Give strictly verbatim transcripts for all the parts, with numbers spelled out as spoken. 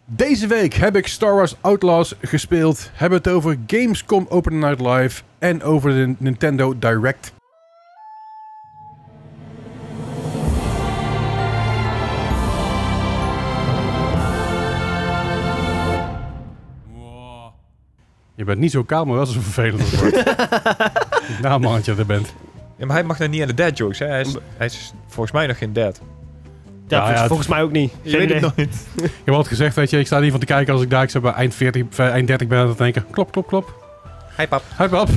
Deze week heb ik Star Wars Outlaws gespeeld. Hebben het over Gamescom Open Night Live en over de Nintendo Direct. Je bent niet zo kaal, maar wel zo vervelend als het wordt. Nou man, dat je er bent. Ja, maar hij mag nou niet aan de dad jokes, hè? Hij is, hij is volgens mij nog geen dad. Ja, Ja, volgens, ja, volgens mij ook niet. Je weet het nog niet. Ik heb altijd gezegd, weet je, ik sta niet van te kijken als ik daar ik zeg, bij eind veertig, eind dertig ben aan het denken. Klop, klop, klop. Hi pap. Hi pap.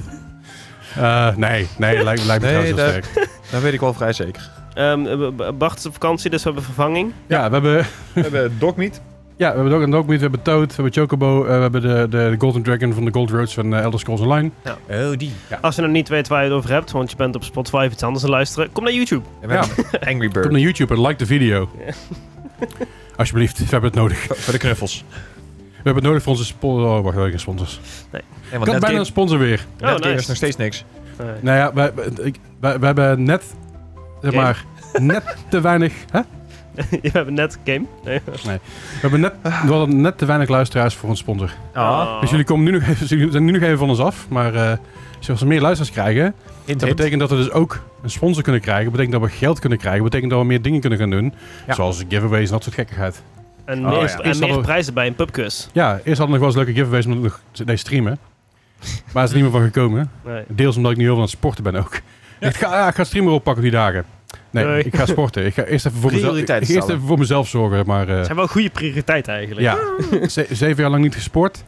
uh, nee, nee, lijkt, lijkt me Nee, trouwens heel dat- sterk. Dat weet ik wel vrij zeker. Um, Bart is op vakantie, dus we hebben vervanging. Ja, we hebben, We hebben Dogmeat. ja, we hebben ook een Dogmeat, we hebben Toad, we hebben Chocobo, uh, we hebben de, de, de Golden Dragon van de Gold Roads van uh, Elder Scrolls Online. Oh, die. Ja. Als je nog niet weet waar je het over hebt, want je bent op Spotify iets anders aan het luisteren, kom naar YouTube. En we hebben Angry Bird. Kom naar YouTube en like de video. Ja. Alsjeblieft, we hebben het nodig. Voor de knuffels. We hebben het nodig voor onze sponsors. Oh, wacht, geen sponsors. Nee, Ik want had net bijna een sponsor weer. Oh, nice. is nog steeds niks. Nee. Nou ja, wij, ik, wij, wij hebben net, zeg Game. maar, net te weinig... Hè? We hebben net game. Nee. We hebben net, we hadden net te weinig luisteraars voor een sponsor. Ah. Dus jullie, komen nu nog even, jullie zijn nu nog even van ons af. Maar uh, als we meer luisteraars krijgen, Hint, dat hint. betekent dat we dus ook een sponsor kunnen krijgen. Dat betekent dat we geld kunnen krijgen. Dat betekent dat we meer dingen kunnen gaan doen. Ja. Zoals giveaways en dat soort gekkigheid. En Oh, meer, ja. en Eerst meer hadden we- prijzen bij een pubquiz. Ja, eerst hadden we nog wel eens leuke giveaways omdat we nog deze streamen. Maar er is er niet meer van gekomen. Nee. Deels omdat ik nu heel veel aan het sporten ben ook. Ik, ga, ja, ik ga streamer oppakken die dagen. Nee, Nee. ik ga sporten. Ik ga eerst even voor mezelf, ik, Prioriteiten ik ga eerst stellen. even voor mezelf zorgen. Maar uh, Dat zijn wel goede prioriteiten eigenlijk. ja, ze- zeven jaar lang niet gesport.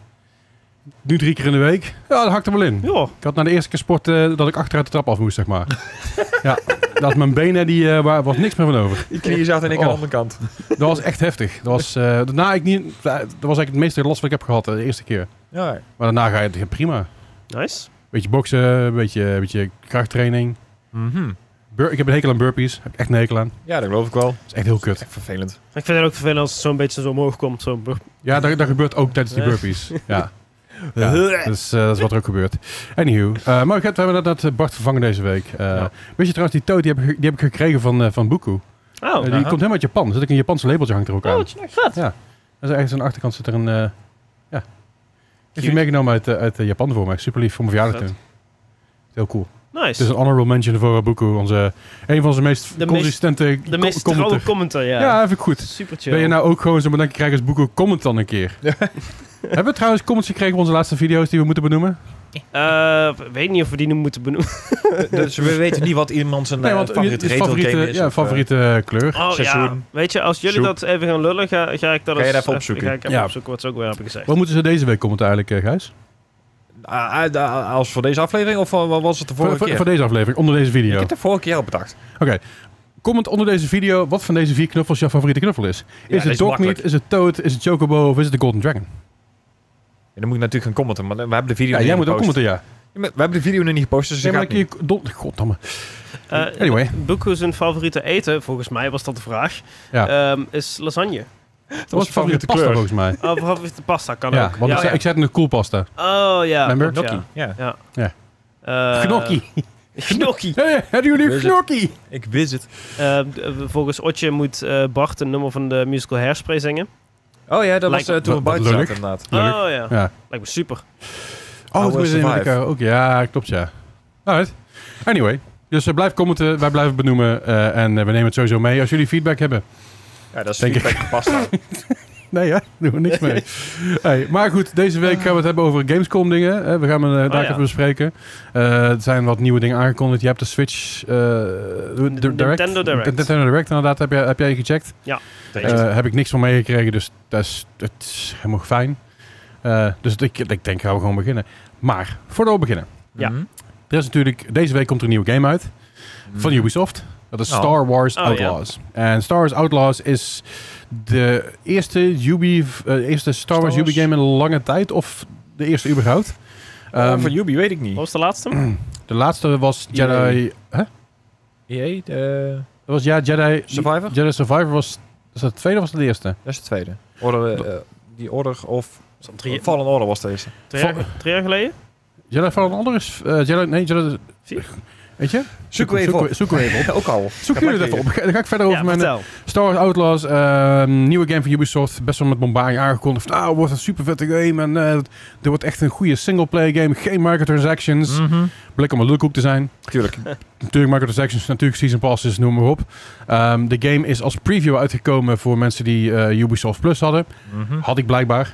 Nu drie keer in de week. Ja, dat hakt er wel in. Ja. Ik had na de eerste keer sport uh, dat ik achteruit de trap af moest, zeg maar. Ja, dat mijn benen, die uh, waar was niks meer van over. Die knieën zaten en ik aan de Oh. andere kant. Dat was echt heftig. Dat was, uh, daarna ik niet, dat was eigenlijk het meeste last wat ik heb gehad uh, de eerste keer. Ja. Maar daarna ga je ja, prima. Nice. Beetje boksen, een beetje, een beetje krachttraining. Mhm. Bur- ik heb een hekel aan burpees. Heb ik echt een hekel aan. Ja, dat geloof ik wel. Dat is echt heel Dat kut. is echt vervelend. Ik vind het ook vervelend als het zo'n beetje zo omhoog komt. Zo. Ja, dat, dat gebeurt ook tijdens die Ja. burpees. Ja. Ja, dus, uh, dat is wat er ook gebeurt. Anywho. Uh, maar ik heb, we hebben net dat Bart vervangen deze week. Uh, Ja. Weet je trouwens, die toad die heb, ik ge- die heb ik gekregen van, uh, van Buku. Oh, Uh, die aha. komt helemaal uit Japan. Er zit ook een Japanse labeltje hangt er ook oh, aan. wat vet. Ja. Dus ergens aan de achterkant zit er een... Uh, ja. Heeft hij Cute. meegenomen uit, uh, uit uh, Japan voor mij. Super lief voor mijn verjaardag Vet. toen. Heel cool. Nice. Het is een honorable mention voor Buku. Onze, een van zijn meest De consistente de co- meest commenter. trouwe commentaar, ja. Ja, vind ik goed. Super chill. Ben je nou ook gewoon zo bedankt krijgen als Buku comment dan een keer? Hebben we trouwens comments gekregen op onze laatste video's die we moeten benoemen? Uh, weet niet of we die nu moeten benoemen. Dus we weten niet wat iemand zijn Nee, uh, want favoriete je- je retro game favoriete, is. ja, of, uh, favoriete kleur. Oh ja, Seizoen. weet je, als jullie Soep. dat even gaan lullen, ga, ga ik dat Ga je eens dat even opzoeken? Ga ik even Ja. opzoeken wat ze ook weer hebben gezegd. Wat moeten ze deze week commenten eigenlijk, uh, Gijs? Ah, ah, ah, als voor deze aflevering of voor- wat was het de vorige Voor, voor, keer? voor deze aflevering, onder deze Ik video. heb de vorige keer al bedacht. Comment onder deze video wat van deze vier knuffels jouw favoriete knuffel is. Ja, Is dat het is Dogmeat, makkelijk. is het Toad, is het Chocobo of is het de Golden Dragon? En dan moet ik natuurlijk gaan commenten, maar we hebben de video Ja, nog jij niet moet ook gepost. commenten, ja. Ja, maar We hebben de video nog niet gepost, dus Nee, ik maar ga dan het kun je... Don- Goddamme. Uh, Anyway. Buku zijn favoriete eten, volgens mij was dat de vraag, Ja. um, is lasagne. Dat was je favoriete pasta kleur. volgens mij. Oh, favoriete pasta kan Ja, ook. want ja, ik, zei, ja. ik zei het in de koelpasta. Oh ja. Remember? klopt, Gnocchi, ja. Ja. Ja. Uh, Gnocchi. Gnocchi. Hé, hebben jullie Wist het. gnocchi? Ik wist het. Uh, d- uh, volgens Otje moet uh, Bart een nummer van de musical Hairspray zingen. Oh ja, dat Lijkt- was uh, toen we wat buiten lullig. zaten inderdaad. Leuk. Oh ja. Ja. Lijkt me super. Oh, I toen will is in survive. Amerika ook. Ja, klopt ja. Alright. Anyway. Dus uh, blijf commenten, wij blijven benoemen uh, en uh, we nemen het sowieso mee als jullie feedback hebben. Ja, dat is Denk ik. feedback pasta. Nee, ja, doen we niks mee. Hey, maar goed, deze week gaan we het hebben over Gamescom dingen. Hè. We gaan het uh, daar ja. even bespreken. Uh, er zijn wat nieuwe dingen aangekondigd. Je hebt de Switch uh, de, de Direct. Nintendo Direct. De Nintendo Direct, inderdaad, heb jij, heb jij gecheckt. Ja. Uh, heb ik niks van meegekregen, dus dat is, dat is helemaal fijn. Uh, dus ik, ik denk, gaan we gewoon beginnen. Maar, voordat we beginnen. Ja. Mhm. Er is natuurlijk, deze week komt er een nieuwe game uit. Van Ubisoft. Dat is Oh. Star Wars Oh, Outlaws. En Star Wars Outlaws is de eerste, Ubi, uh, eerste Star, Star Wars Wars. Ubi game in lange tijd. Of de eerste überhaupt. Oh, Um, van Ubi weet ik niet. Wat was de laatste? de laatste was E A. Jedi... Hè? E A, de Dat was ja, Jedi... Survivor? Jedi Survivor was... Was dat de tweede of was dat de eerste? Dat is de tweede. Order, uh, die Order of... Was dat drie, Fallen Order was de eerste. drie, jaar, drie jaar geleden? Jedi Fallen Order is... Uh, Jedi, nee, Jedi... Vier? Weet je? Zoeken we even zoeken, op. zoeken we even op. Ook al. Zoek jullie het even op. Dan ga ik verder over Ja, mijn vertel. Star Wars Outlaws. Uh, nieuwe game van Ubisoft. Best wel met bombardie aangekondigd. Nou, wordt een super vette game. En uh, er wordt echt een goede singleplayer game. Geen microtransactions. Mm-hmm. Blik om een lulkoek te zijn. Tuurlijk. Natuurlijk microtransactions, natuurlijk season passes, noem maar op. Um, de game is als preview uitgekomen voor mensen die uh, Ubisoft Plus hadden. Mm-hmm. Had ik blijkbaar.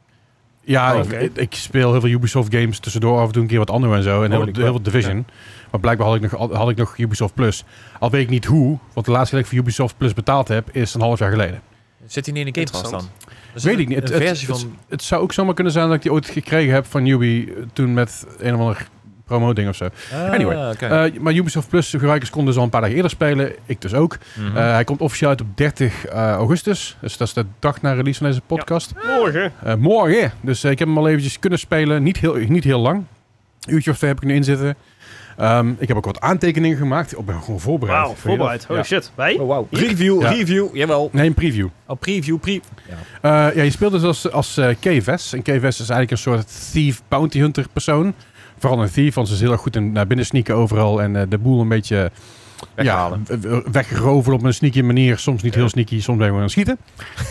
Ja, Oh, ik, okay. ik, ik speel heel veel Ubisoft games tussendoor af en toe een keer wat andere en zo. En heel, Holy heel veel crap. Division. Ja. Maar blijkbaar had ik, nog, had ik nog Ubisoft Plus. Al weet ik niet hoe, want de laatste keer dat ik voor Ubisoft Plus betaald heb, is een half jaar geleden. Zit hij niet in de Game Pass dan? Interessant. Dat is Weet een- ik niet. Een Het, het, versie het, van... het zou ook zomaar kunnen zijn dat ik die ooit gekregen heb van Ubi uh, toen met een of ander promo-ding of zo. Ah, Anyway. okay. Uh, maar Ubisoft Plus gebruikers konden dus al een paar dagen eerder spelen. Ik dus ook. Mhm. Uh, hij komt officieel uit op dertig augustus. Dus dat is de dag na release van deze podcast. Morgen. Uh, morgen. Dus uh, ik heb hem al eventjes kunnen spelen. Niet heel, niet heel lang. Een uurtje of twee heb ik er nu in zitten. Um, ik heb ook wat aantekeningen gemaakt. Ik ben gewoon voorbereid. Wauw, voorbereid. Holy Ja. shit. Wij? Oh, wow. Hier? Review, Ja. review, jawel. Nee, een preview. Oh, preview, pre... Ja. Uh, ja, je speelt dus als, als uh, K-Ves. En K-Ves is eigenlijk een soort thief bounty hunter persoon. Vooral een thief, want ze is heel erg goed in naar binnen sneaken overal. En uh, de boel een beetje Weghalen. ja, w- w- weggeroven op een sneaky manier. Soms niet Ja. heel sneaky, soms ben je gewoon aan het schieten.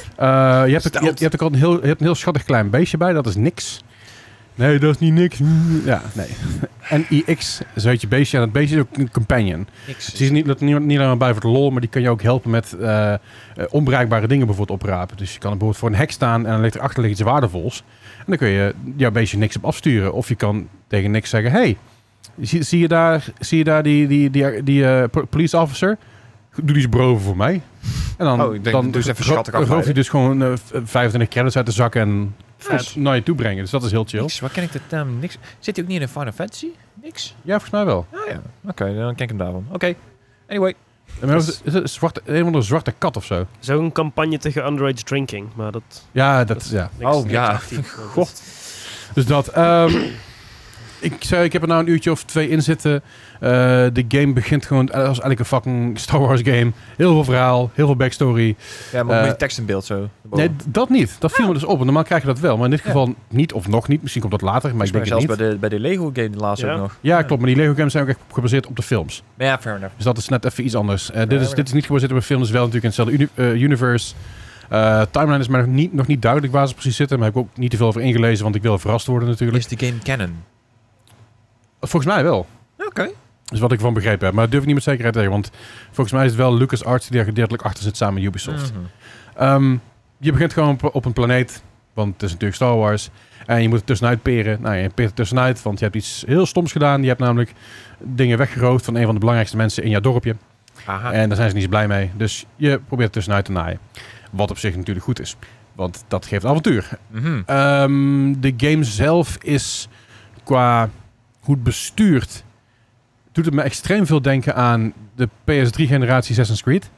Uh, je, hebt ook, je, hebt, je hebt ook al een heel, je hebt een heel schattig klein beestje bij. Dat is niks. Nee, dat is niet niks. Ja, nee. En I X is uit je beestje. En dat beestje is ook een companion. Niks. Ze is niet, niet, niet alleen maar bij voor de lol, maar die kan je ook helpen met uh, uh, onbereikbare dingen bijvoorbeeld oprapen. Dus je kan bijvoorbeeld voor een hek staan en dan ligt erachter ligt iets waardevols. En dan kun je jouw beestje niks op afsturen. Of je kan tegen niks zeggen, hey, zie, zie je daar, zie je daar die, die, die, die uh, police officer? Doe die eens broven voor mij. En dan, Oh, ik denk, dan doe eens even ro- schattig roof je afleiden. dus gewoon uh, vijfentwintig credits uit de zak en Vet. naar je toe brengen. Dus dat is heel chill. Niks. Waar ken ik de term niks? Zit hij ook niet in een Final Fantasy? Niks? Ja, volgens mij wel. Ah ja. Oké, okay, dan ken ik hem daarvan. Oké. Okay. Anyway. Maar is het een, zwarte, een of andere zwarte kat of zo? Zo'n campagne tegen underage drinking. Maar dat... Ja, dat, dat is ja. niks, Oh, niks ja. actief. Dat God. is- Dus dat. Um, ik zei, ik heb er nou een uurtje of twee in zitten. Uh, de game begint gewoon als eigenlijk een fucking Star Wars game. Heel veel verhaal, heel veel backstory. Ja, maar Eh, een beetje tekst in beeld zo. Nee, d- dat niet. Dat viel me dus op. En normaal krijg je dat wel. Maar in dit Ja. geval niet of nog niet. Misschien komt dat later, maar ik denk het zelfs niet. bij de, bij de Lego game de laatste Ja. ook nog. Ja, klopt. Maar die Lego games zijn ook echt gebaseerd op de films. Ja, fair enough. Dus dat is net even iets anders. Uh, dit, maar is, dat- dit is niet gebaseerd op een film. Het is wel natuurlijk in hetzelfde uni- uh, universe. Uh, timeline is mij nog niet, nog niet duidelijk waar ze precies zitten. Maar heb ik ook niet te veel over ingelezen. Want ik wil verrast worden natuurlijk. Is die game canon? Volgens mij wel. Oké. Dus wat ik van begrepen heb. Maar dat durf ik niet met zekerheid te zeggen. Want volgens mij is het wel LucasArts die daar gedeeltelijk achter zit samen met Ubisoft. Mhm. Um, je begint gewoon op, op een planeet. Want het is natuurlijk Star Wars. En je moet er tussenuit peren. Nou, je peert er tussenuit. Want je hebt iets heel stoms gedaan. Je hebt namelijk dingen weggeroofd van een van de belangrijkste mensen in jouw dorpje. Aha. En daar zijn ze niet zo blij mee. Dus je probeert er tussenuit te naaien. Wat op zich natuurlijk goed is. Want dat geeft avontuur. Mhm. Um, de game zelf is qua hoe het bestuurt, doet het me extreem veel denken aan de P S drie generatie Assassin's Creed.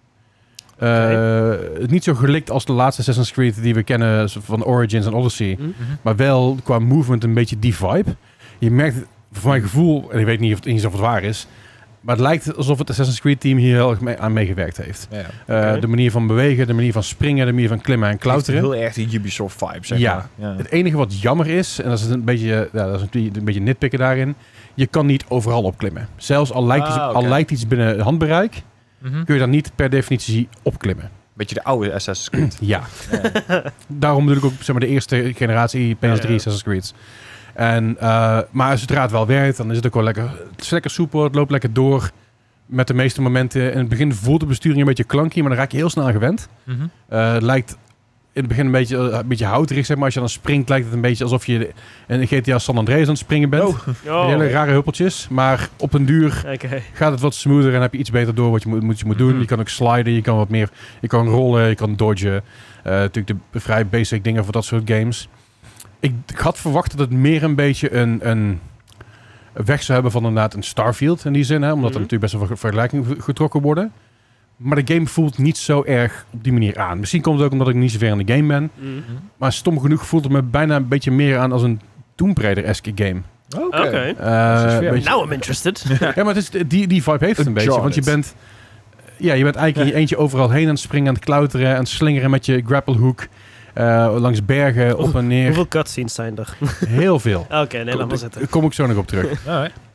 Uh, Oké. Niet zo gelikt als de laatste Assassin's Creed die we kennen van Origins en Odyssey. Hm? Mhm. Maar wel qua movement een beetje die vibe. Je merkt, voor mijn gevoel, en ik weet niet of het, niet of het waar is, maar het lijkt alsof het Assassin's Creed team hier heel erg mee, aan meegewerkt heeft. Ja. Uh, Oké. De manier van bewegen, de manier van springen, de manier van klimmen en klauteren. Heel erg die Ubisoft vibe, zeg Ja. maar. Ja. Het enige wat jammer is, en dat is een beetje, ja, dat is een, een beetje nitpikken daarin, je kan niet overal opklimmen. Zelfs al lijkt, Ah, iets, oké. al lijkt iets binnen handbereik, Mhm. kun je daar niet per definitie opklimmen. Beetje de oude Assassin's Creed. Ja. Ja. Daarom bedoel ik ook zeg maar, de eerste generatie P S drie Ja, ja. Assassin's Creed. En, uh, maar zodra het wel werkt, dan is het ook wel lekker, het is lekker soepel, het loopt lekker door. Met de meeste momenten. In het begin voelt de besturing een beetje clunky, maar dan raak je heel snel aan gewend. Mhm. Uh, het lijkt in het begin een beetje, uh, een beetje houterig, zeg maar. Als je dan springt, lijkt het een beetje alsof je in G T A San Andreas aan het springen bent. Oh. Oh. Hele rare huppeltjes. Maar op een duur Oké. gaat het wat smoother en heb je iets beter door wat je moet, moet, je moet doen. Mhm. Je kan ook sliden, je kan wat meer, je kan rollen, je kan dodgen. Uh, natuurlijk de vrij basic dingen voor dat soort games. Ik, ik had verwacht dat het meer een beetje een, een weg zou hebben van inderdaad een Starfield in die zin. Hè, omdat Mhm. er natuurlijk best wel veel vergelijkingen getrokken worden. Maar de game voelt niet zo erg op die manier aan. Misschien komt het ook omdat ik niet zo ver in de game ben. Hm. Maar stom genoeg voelt het me bijna een beetje meer aan als een Tomb Raider-esque game. Oké. Oké. Uh, is fair. beetje- Now I'm interested. ja, maar het is, die, die vibe heeft het een beetje. Want je Uncharted. bent, ja, je bent eigenlijk in je eentje overal heen aan het springen, aan het klauteren, aan het slingeren met je grapplehook. Uh, langs bergen, op en neer. Hoeveel cutscenes zijn er? Heel veel. Oké, nee, laat maar Daar zitten. kom ik zo nog op terug. Alright.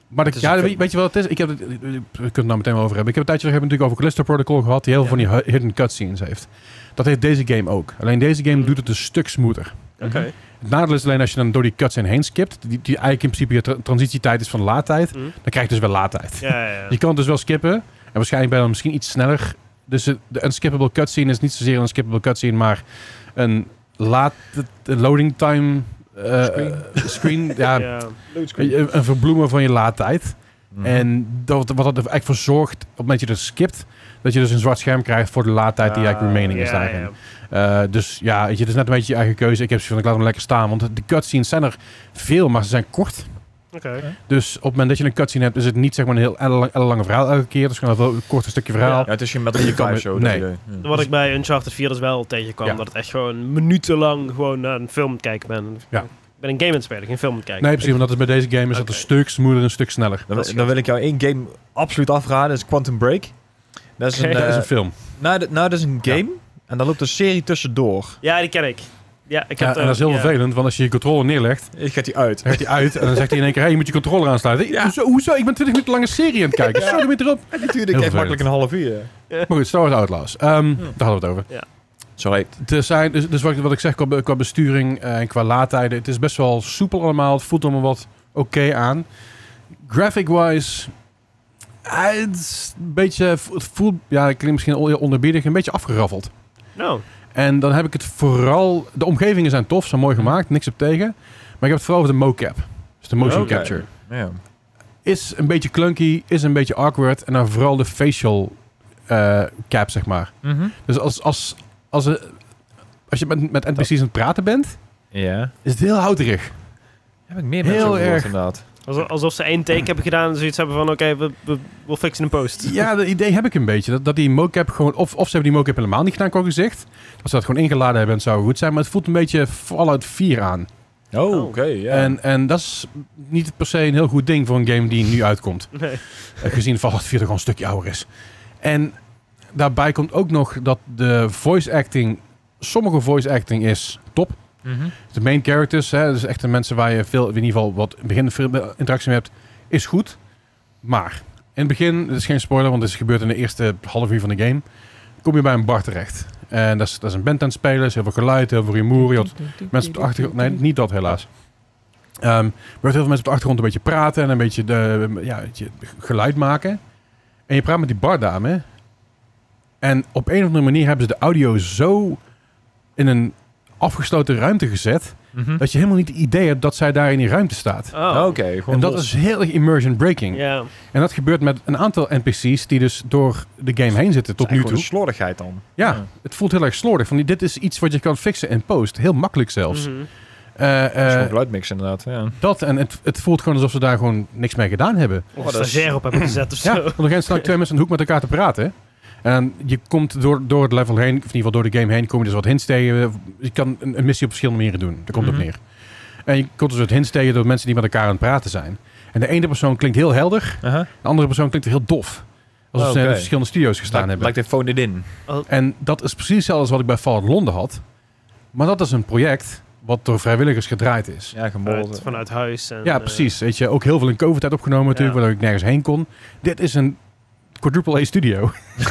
Maar de, Het is ja, een weet, film. weet je wat het is? Ik heb het, we kunnen het nou meteen wel over hebben. Ik heb een tijdje hebben natuurlijk over Callisto Protocol gehad, die heel veel Ja. van die hidden cutscenes heeft. Dat heeft deze game ook. Alleen deze game Mm. doet het een stuk smoother. Oké. Het nadeel is alleen als je dan door die cutscene heen skipt, die, die eigenlijk in principe je tra- transitietijd is van laadtijd, Hm. dan krijg je dus wel laadtijd. Ja, ja, ja. Je kan het dus wel skippen en waarschijnlijk ben je dan misschien iets sneller. Dus de, de unskippable cutscene is niet zozeer een unskippable cutscene, maar een laat, een loading time uh, Screen. uh, screen. ja, Ja. een, een verbloemen van je laadtijd. Mhm. En dat, wat dat er eigenlijk voor zorgt, op het moment dat je er skipt, dat je dus een zwart scherm krijgt voor de laadtijd die eigenlijk Ah, remaining is Ja, daarin. ja. Uh, dus ja, weet je, het is net een beetje je eigen keuze. Ik heb zoiets van, ik laat hem lekker staan. Want de cutscenes zijn er veel, maar ze zijn kort. Oké. Dus op het moment dat je een cutscene hebt, is het niet zeg maar een heel ellenlang- ellenlange verhaal elke keer. Het is gewoon een heel kort stukje verhaal. Ja, het is geen Metal Gear Je kan vijf met- zo. nee. dat je- ja. Wat ik bij Uncharted vier dus wel tegenkwam, Ja. dat het echt gewoon minutenlang gewoon naar een film aan het kijken ben. Ja. Ik ben een game aan het spelen, geen film aan het kijken. Nee, precies. Want dat is bij deze game is dat Oké. een stuk smoother, een stuk sneller. Dan, Dat is dan wil ik jou één game absoluut afraden. Dat is Quantum Break. Dat is Oké. een, Dat is eh, een film. nou, dat- nou, dat is een Ja. game. En dan loopt een serie tussendoor. Ja, die ken ik. Ja, ik heb Ja, en dat is heel ja. vervelend, want als je je controller neerlegt, Ik gaat die uit. dan gaat hij uit en dan zegt hij in één keer, hey, je moet je controller aansluiten. Ja. Hoezo, hoezo? Ik ben twintig minuten lang een serie aan het kijken. Zo, dan ben je erop. En die duurde Heel echt makkelijk een half uur. Maar goed, Star Wars Outlaws. Ehm, Daar hadden we het over. Sorry. Er zijn, dus, dus wat, wat ik zeg qua, be- qua besturing eh, en qua laadtijden, het is best wel soepel allemaal. Het voelt allemaal wat oké aan. Graphic-wise, eh, het is een beetje, het voelt, ja, het klinkt misschien heel onderbiedig, een beetje afgeraffeld. Nou, En dan heb ik het vooral, de omgevingen zijn tof, zijn mooi gemaakt, niks op tegen. Maar ik heb het vooral over de mocap. Dus de motion Oké. capture. Ja. Is een beetje clunky, is een beetje awkward. En dan vooral de facial eh, cap, zeg maar. Mhm. Dus als, als, als, er- als je met, met N P C's aan het praten bent, Ja. is het heel houterig. Heb ik meer Heel mensen over gehoord, erg. inderdaad. alsof, alsof ze één take hebben gedaan en zoiets hebben van, oké, we, we, we'll fixen een post. Ja, dat idee heb ik een beetje. Dat, dat die mocap gewoon... Of, of ze hebben die mocap helemaal niet gedaan qua gezicht. Als ze dat gewoon ingeladen hebben, dan zou het goed zijn. Maar het voelt een beetje Fallout vier aan. Oh, Oh. oké. ja. En, en dat is niet per se een heel goed ding voor een game die nu uitkomt. Nee. Uh, gezien Fallout vier toch al een stukje ouder is. En daarbij komt ook nog dat de voice acting... Sommige voice acting is top. Mhm. De main characters, hè, dus echt de mensen waar je veel, in ieder geval wat in het begin veel interactie mee hebt, is goed. Maar in het begin, dit is geen spoiler, want het is gebeurd in de eerste half uur van de game, kom je bij een bar terecht. En dat is, dat is een band aan het spelen, is heel veel geluid, heel veel rumoer. Je had mensen op de achtergrond, nee, niet dat helaas. Ehm er wordt heel veel mensen op de achtergrond een beetje praten en een beetje, de, ja, weet je, geluid maken. En je praat met die bardame. En op een of andere manier hebben ze de audio zo in een afgesloten ruimte gezet, Mhm. dat je helemaal niet het idee hebt dat zij daar in die ruimte staat. Oh. Oké, gewoon En dat los. is heel erg immersion breaking. Ja. En dat gebeurt met een aantal N P C's die dus door de game heen zitten tot nu toe. Een slordigheid dan. Ja, het voelt heel erg slordig. Van, dit is iets wat je kan fixen in post. Heel makkelijk zelfs. Mhm. Eh, Dat is eh, gewoon geluidmix inderdaad. Ja. dat en het, het voelt gewoon alsof ze daar gewoon niks mee gedaan hebben. Of Oh, een dat is- stagiair op hebben gezet of Ja, zo. want op een gegeven moment staan twee mensen in de hoek met elkaar te praten. En je komt door, door het level heen, of in ieder geval door de game heen, kom je dus wat hints tegen. Je kan een, een missie op verschillende manieren doen. Daar komt het Mhm. op neer. En je komt dus wat hints tegen door mensen die met elkaar aan het praten zijn. En de ene persoon klinkt heel helder, Uh-huh. de andere persoon klinkt heel dof. Alsof Oh, ze in oké. verschillende studio's gestaan Lijkt, hebben. lijkt dit phone it in. En dat is precies hetzelfde als wat ik bij Fallout Londen had. Maar dat is een project wat door vrijwilligers gedraaid is. Ja, gemolden. Vanuit, vanuit huis. En, Ja, eh, precies. Weet je, ook heel veel in COVID-tijd opgenomen natuurlijk, Ja. waardoor ik nergens heen kon. Dit is een quadruple A studio.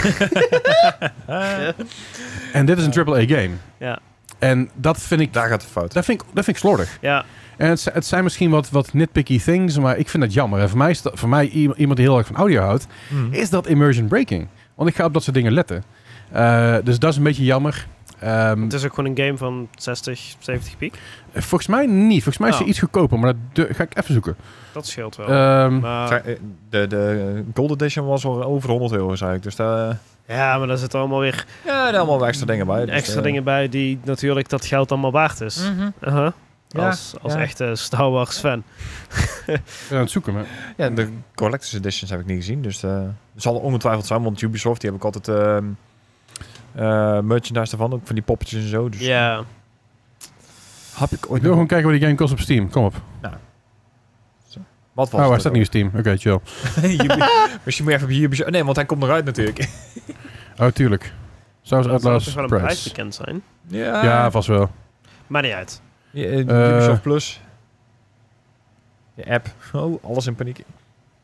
ja. En dit is een triple A game. Ja. En dat vind ik, Daar gaat het fout. dat vind ik, dat vind ik slordig. Ja. En het, zi- het zijn misschien wat, wat nitpicky things, maar ik vind dat jammer. En voor mij, is dat, voor mij iemand iemand die heel erg van audio houdt, Mhm. is dat immersion breaking. Want ik ga op dat soort dingen letten. Eh, dus dat is een beetje jammer. Ehm, Het is ook gewoon een game van zestig, zeventig piek. volgens mij niet. Volgens mij is Oh. hij iets goedkoper, maar dat du- ga ik even zoeken. Dat scheelt wel. Ehm, maar, Zij- eh, De, de Gold Edition was al over de honderd euro, zei ik. Dus daar, ja, maar daar zitten allemaal weer ja, er allemaal extra dingen bij. Dus, extra eh, dingen bij die natuurlijk dat geld allemaal waard is. Mhm. Uh-huh. Ja, Als, als ja. echte Star Wars fan. ik ben aan het zoeken, maar... Ja, de Collector's Editions heb ik niet gezien. Dus eh het zal ongetwijfeld zijn, want Ubisoft die heb ik altijd ehm eh, merchandise ervan. Ook van die poppetjes en zo. Dus Ja. heb ik Ik ooit wil nog... gewoon kijken wat die game kost op Steam. Kom op. Wat was Oh, hij het staat ook? niet op Steam. Oké, chill. Ubi- Misschien moet je even op Ubisoft... Nee, want hij komt nog uit natuurlijk. Oh, tuurlijk. Star Wars Dat zou Atlas toch wel een prijs Price. bekend zijn. ja, Ja, vast wel. Maar niet uit. Ja, eh, Eh. Ubisoft Plus. Je app. Oh, alles in paniek.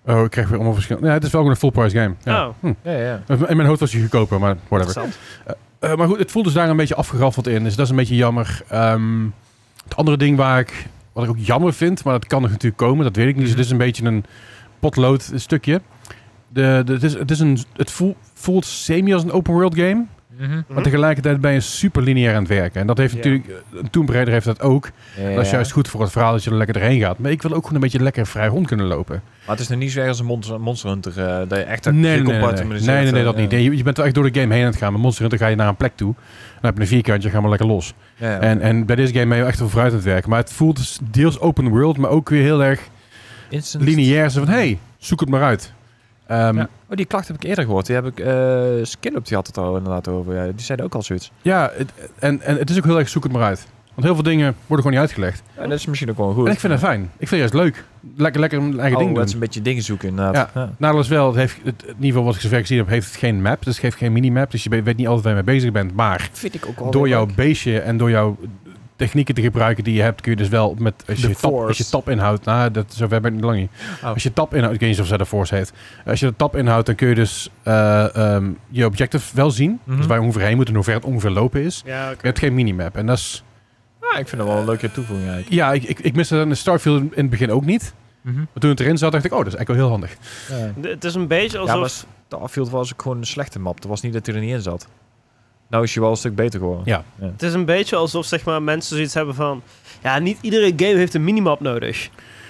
Oh, ik krijg weer allemaal verschillende... Ja, het is wel gewoon een full price game. Ja. Oh. Hm. Ja, ja. In mijn hoofd was hij goedkoper, maar whatever. Interessant. Uh, maar goed, het voelt dus daar een beetje afgeraffeld in. Dus dat is een beetje jammer. Um, het andere ding waar ik... Wat ik ook jammer vind, maar dat kan nog natuurlijk komen. Dat weet ik niet. Dus het is een beetje een potlood stukje. De, de, het, is, het, is een, het voelt, voelt semi als een open world game. Mm-hmm. Maar tegelijkertijd ben je super lineair aan het werken. En dat heeft Ja. natuurlijk... Een Tomb Raider heeft dat ook. Ja, Dat is juist goed voor het verhaal dat je er lekker doorheen gaat. Maar ik wil ook gewoon een beetje lekker vrij rond kunnen lopen. Maar het is nog niet zo erg als een Monster, Monster Hunter. Uh, dat je echt Nee, nee, nee, nee, nee. gecompartmentaliseerd, nee, nee, dat uh, niet. Je, je bent wel echt door de game heen aan het gaan. Met Monster Hunter ga je naar een plek toe. Dan heb je een vierkantje, ga maar lekker los. Ja, ja. En, en bij deze game ben je echt wel vooruit aan het werken. Maar het voelt dus deels open world, maar ook weer heel erg Instant. lineair. Zo van, hey, zoek het maar uit. Um, Ja. Oh, die klacht heb ik eerder gehoord. Die heb ik... Uh, Skillup, die had het al inderdaad over. Ja, die zeiden ook al zoiets. Ja, het, en, en het is ook heel erg zoek het maar uit. Want heel veel dingen worden gewoon niet uitgelegd. Ja, dat is misschien ook wel goed. En ik vind het fijn. Ik vind het juist leuk. Lekker, lekker een eigen oh, ding doen. het is een beetje dingen zoeken inderdaad. Ja. Ja. Nadeel is wel, het heeft, het, in ieder geval wat ik zover gezien heb, heeft het geen map. Dus het geeft geen minimap. Dus je be- weet niet altijd waar je mee bezig bent. Maar Vind ik ook wel door weer jouw leuk. beestje en door jouw technieken te gebruiken die je hebt, kun je dus wel met... Als De je, tap, Force. als je tap inhoudt... Nou, dat, zover ben ik nog lang niet. Oh. Als je tap inhoudt... Ik weet niet of zij de Force heet. Als je de tap inhoudt, dan kun je dus uh, um, je objective wel zien. Mhm. Dus waar je ongeveer heen moet en hoe ver het ongeveer lopen is. Ja, oké. Je hebt geen minimap. En dat is... Ja, ik vind het wel een leuke toevoeging eigenlijk. Ja, ik, ik, ik miste in de Starfield in het begin ook niet. Mhm. Maar toen het erin zat, dacht ik... Oh, dat is eigenlijk wel heel handig. Ja. De- Het is een beetje Ja, alsof... maar de Starfield was ook gewoon een slechte map. Het was niet dat hij er niet in zat. Nou is je wel een stuk beter geworden. Ja. Het is een beetje alsof zeg maar, mensen zoiets hebben van... Ja, niet iedere game heeft een minimap nodig.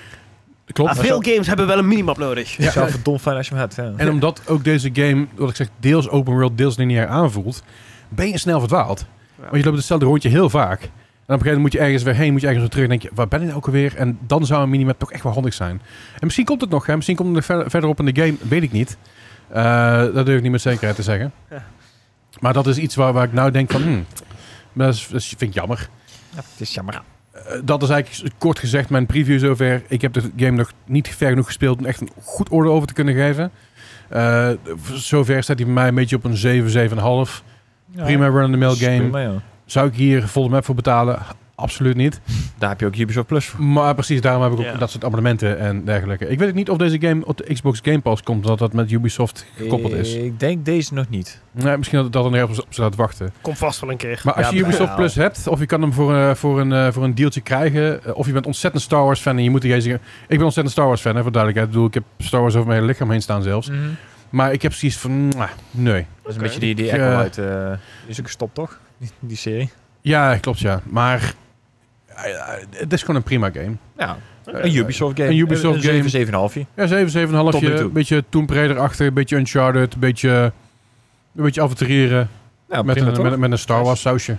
Klopt. Maar veel games hebben wel een minimap nodig. Het is wel verdomd fijn als je hem hebt. Ja. En omdat ook deze game, wat ik zeg, deels open world, deels lineair aanvoelt, ben je snel verdwaald. Ja. Want je loopt hetzelfde rondje heel vaak. En op een gegeven moment moet je ergens weer heen, moet je ergens weer terug en denk je, waar ben ik nou ook alweer? En dan zou een minimap toch echt wel handig zijn. En misschien komt het nog, hè? Misschien komt het nog ver- verderop in de game, weet ik niet. Uh, dat durf ik niet met zekerheid te zeggen. Ja. Maar dat is iets waar, waar ik nou denk van, hmm, dat, is, dat vind ik jammer. Ja, het is jammer. Uh, dat is eigenlijk kort gezegd mijn preview zover. Ik heb de game nog niet ver genoeg gespeeld om echt een goed oordeel over te kunnen geven. Uh, zover staat hij bij mij een beetje op een zeven, zeven komma vijf. Ja, Prima run-of-the-mill game. prima, ja. Zou ik hier volle map voor betalen? Absoluut niet. Daar heb je ook Ubisoft Plus voor. Maar precies, daarom heb ik ook Ja. dat soort abonnementen en dergelijke. Ik weet ook niet of deze game op de Xbox Game Pass komt, dat dat met Ubisoft gekoppeld is. Ik denk deze nog niet. Nee, misschien dat dat er nergens op ze laten wachten. Komt vast wel een keer. Maar als Ja, je Ubisoft wel. Plus hebt, of je kan hem voor, uh, voor, een, uh, voor een dealtje krijgen, uh, of je bent ontzettend Star Wars fan en je moet tegen zeggen, ik ben ontzettend Star Wars fan, hè, voor duidelijkheid. Ik bedoel, ik heb Star Wars over mijn hele lichaam heen staan zelfs. Mhm. Maar ik heb zoiets van, mwah, nee. Dat is Oké. een beetje die, die Ik, Echo eh, uit. Uh, die is ook gestopt, toch? Die, die serie. Ja, klopt ja. Maar uh, uh, het is gewoon een prima game. Ja, Oké. een Ubisoft game. Een Ubisoft een game. zeven, zeven komma vijf. Ja, zeven, zeven komma Tot nu vijf. toe. Een beetje Tomb Raider-achtig, een beetje Uncharted, een beetje, een beetje avonturieren. Ja, met, prima, een, toch? met, met een Star Wars sausje.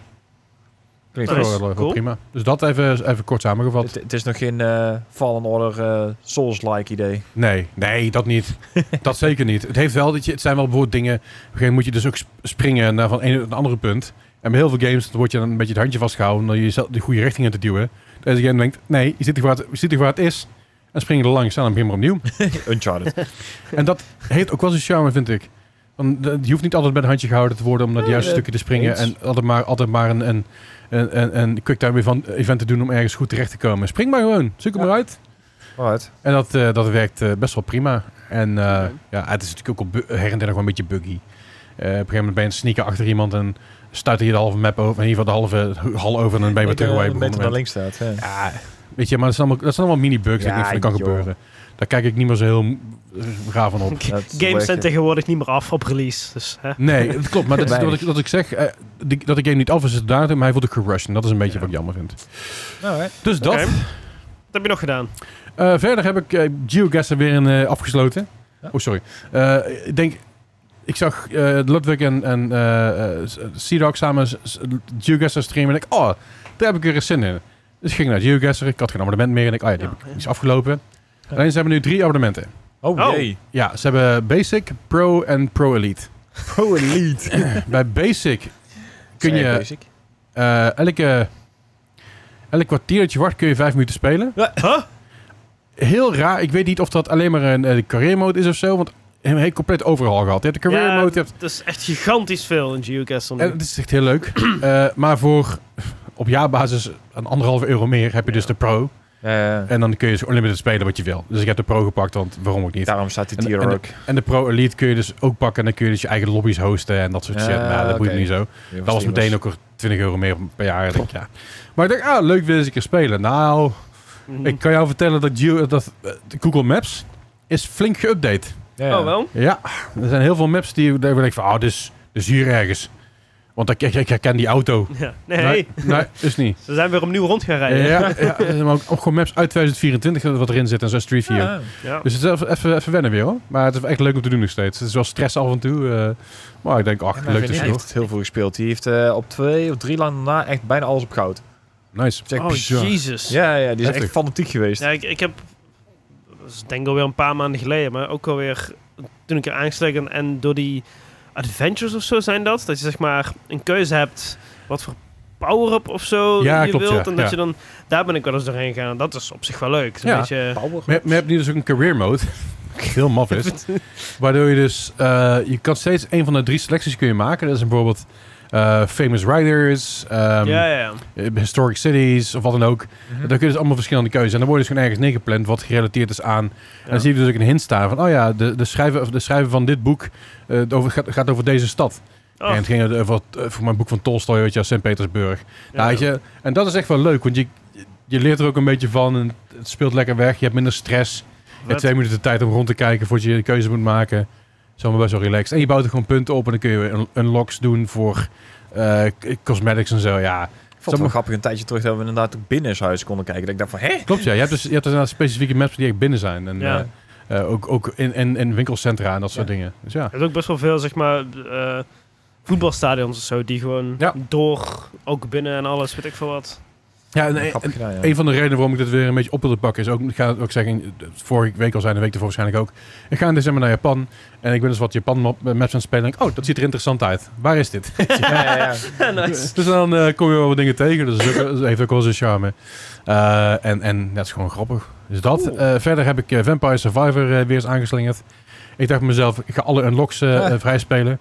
Klinkt Dat is Nice. wel, wel Cool. prima. Dus dat even, even kort samengevat. Het, het is nog geen uh, Fallen Order uh, Souls-like idee. Nee, nee, dat niet. Dat zeker niet. Het heeft wel dat je, het zijn wel bijvoorbeeld dingen. Op een gegeven moment moet je dus ook sp- springen naar van een naar een andere punt. En bij heel veel games dan word je dan een beetje het handje vastgehouden om je jezelf de goede richting in te duwen. Deze game denkt, nee, je zit hier waar het, je zit hier waar het is. En spring je er langs en dan begin je maar opnieuw. Uncharted. En dat heeft ook wel zijn charme, vind ik. Want de- je hoeft niet altijd bij een handje gehouden te worden om naar de Nee, juiste eh, stukken te springen. eens. En altijd maar, altijd maar een, een, een, een, een quicktime event, event te doen om ergens goed terecht te komen. Spring maar gewoon. Zoek hem Ja. maar uit. Alright. En dat, uh, dat werkt uh, best wel prima. En uh, Oké. ja, het is natuurlijk ook al bu- her en der nog wel een beetje buggy. Uh, op een gegeven moment ben je een sneaker achter iemand en stuit je de halve map over. In ieder geval de halve hal over en dan ben je weer terug waar je een begonnen meter naar bent. links staat. Ja. Ja, weet je, maar dat zijn allemaal, dat zijn allemaal mini-bugs. Ja, Ja, ik denk van, dat kan joh. gebeuren. Daar kijk ik niet meer zo heel uh, gaaf van op. Dat is Games wel zijn echt- tegenwoordig niet meer af op release. Dus, hè? Nee, dat klopt. Maar dat is wat Weinig. ik, dat ik zeg. Uh, die, dat de game niet af is, is het datum, maar hij wordt ook gerushed. En dat is een beetje Ja. wat ik jammer vind. Alright. Dus dat. Oké. Wat heb je nog gedaan? Uh, verder heb ik uh, GeoGuessr weer in, uh, afgesloten. Ja. Oh, sorry. Uh, ik denk... Ik zag uh, Ludwig en, en uh, uh, Sea-Dog samen s- s- GeoGuessr streamen. En ik, oh, daar heb ik er eens zin in. Dus ik ging naar GeoGuessr. Ik had geen abonnement meer. En ik, oh ja, die Ja, heb ik, ja. die is afgelopen. Ja. Alleen ze hebben nu drie abonnementen. Oh, Oh. jee. Ja, ze hebben Basic, Pro en Pro Elite. Pro Elite. Bij Basic kun Zeg je basic. uh, elke, elk kwartier dat je wacht kun je vijf minuten spelen. Huh? Heel raar. Ik weet niet of dat alleen maar een uh, career mode is of zo. Want hij heeft compleet overal gehad. Je hebt de career Ja, mode. Je hebt, het is echt gigantisch veel in GeoGuessr. nu. en het is echt heel leuk. Uh, maar voor op jaarbasis een anderhalve euro meer heb je dus Ja. de Pro. Ja, ja. En dan kun je dus unlimited spelen wat je wil. Dus ik heb de Pro gepakt, want waarom ook niet. Daarom staat die En, tier en, ook. en de Pro Elite kun je dus ook pakken. En dan kun je dus je eigen lobby's hosten en dat soort Ja, shit. Nou, dat oké. boeit me niet zo. Dat was meteen ook twintig euro meer per jaar. Denk ik, ja. Maar ik dacht, ah, leuk wil eens een keer spelen. Nou, Mhm. ik kan jou vertellen dat, Geo, dat uh, Google Maps is flink geüpdate. Ja, ja. Oh, wel? Ja, er zijn heel veel maps die daar denk ik van, oh, dus, dus hier ergens. Want ik, ik, ik herken die auto. Ja. Nee, Nee, nee, is niet. ze zijn weer opnieuw rond gaan rijden. Ja, ja, maar ook, ook gewoon maps uit twintig vierentwintig wat erin zit en zo Street View. Ja. Ja. Dus het is even, even, even wennen weer hoor. Maar het is echt leuk om te doen nog steeds. Het is wel stress af en toe. Uh, maar ik denk, ach, Ja, leuk René te zien. heeft heel veel gespeeld. Die heeft uh, op twee of drie lang na echt bijna alles op goud. Nice. Dat is echt Oh, bizar. jezus. Ja, ja, die is Heftig. echt fanatiek geweest. Ja, ik, ik heb, dat is denk ik alweer een paar maanden geleden, maar ook alweer toen ik er aangesloten en door die adventures of zo zijn dat, dat je zeg maar een keuze hebt wat voor power-up of zo Ja, je klopt, wilt. ja, En dat ja. je dan, daar ben ik wel eens doorheen gegaan. Dat is op zich wel leuk. Het is een Ja. beetje, Power. Maar, maar je hebt nu dus ook een career mode. Heel maf is. Waardoor je dus... Uh, je kan steeds een van de drie selecties kun je maken. Dat is bijvoorbeeld uh, famous riders, um, ja, ja, ja. historic cities of wat dan ook. Mhm. Dan kun je dus allemaal verschillende keuzes. En dan word je dus gewoon ergens neergepland wat gerelateerd is aan... En dan zie je dus ook een hint staan van... Oh ja, de, de, schrijver, de schrijver van dit boek uh, het over, gaat, gaat over deze stad. Oh, En het ging over uh, voor mijn boek van Tolstoy, weet je, Sint-Petersburg. ja. Nou, weet je, en dat is echt wel leuk, want je, je leert er ook een beetje van. En het speelt lekker weg. Je hebt minder stress. Je hebt twee minuten de tijd om rond te kijken voordat je een keuze moet maken. Het is allemaal best wel relaxed. En je bouwt er gewoon punten op en dan kun je un- unlocks doen voor uh, cosmetics en zo. Ja, Ik vond het wel grappig een tijdje terug dat we inderdaad ook binnen in huis konden kijken. Dat ik dacht van, hè? klopt ja. Je hebt dus, je hebt dus inderdaad specifieke maps die echt binnen zijn. En Ja. uh, uh, ook, ook in, in, in winkelcentra en dat soort Ja. dingen. Dus ja. Er is ook best wel veel, zeg maar, eh, voetbalstadions of zo, die gewoon Ja. door, ook binnen en alles, weet ik veel wat. Ja, en, en, Grappig gedaan, ja. een van de redenen waarom ik dit weer een beetje op wilde pakken is ook, ik ga het ook zeggen, vorige week al zijn, de week ervoor waarschijnlijk ook. Ik ga in december naar Japan en ik ben dus wat Japan map- maps aan het spelen en denk, oh, dat ziet er interessant uit. Waar is dit? Ja, ja, ja. Ja, nice. Dus dan uh, kom je wel wat dingen tegen, dus dat, is ook, dat heeft ook wel zijn charme. Uh, en, en dat is gewoon grappig. Dus dat. Uh, verder heb ik uh, Vampire Survivor uh, weer eens aangeslingerd. Ik dacht bij mezelf, ik ga alle unlocks uh, Ja. uh, vrij spelen.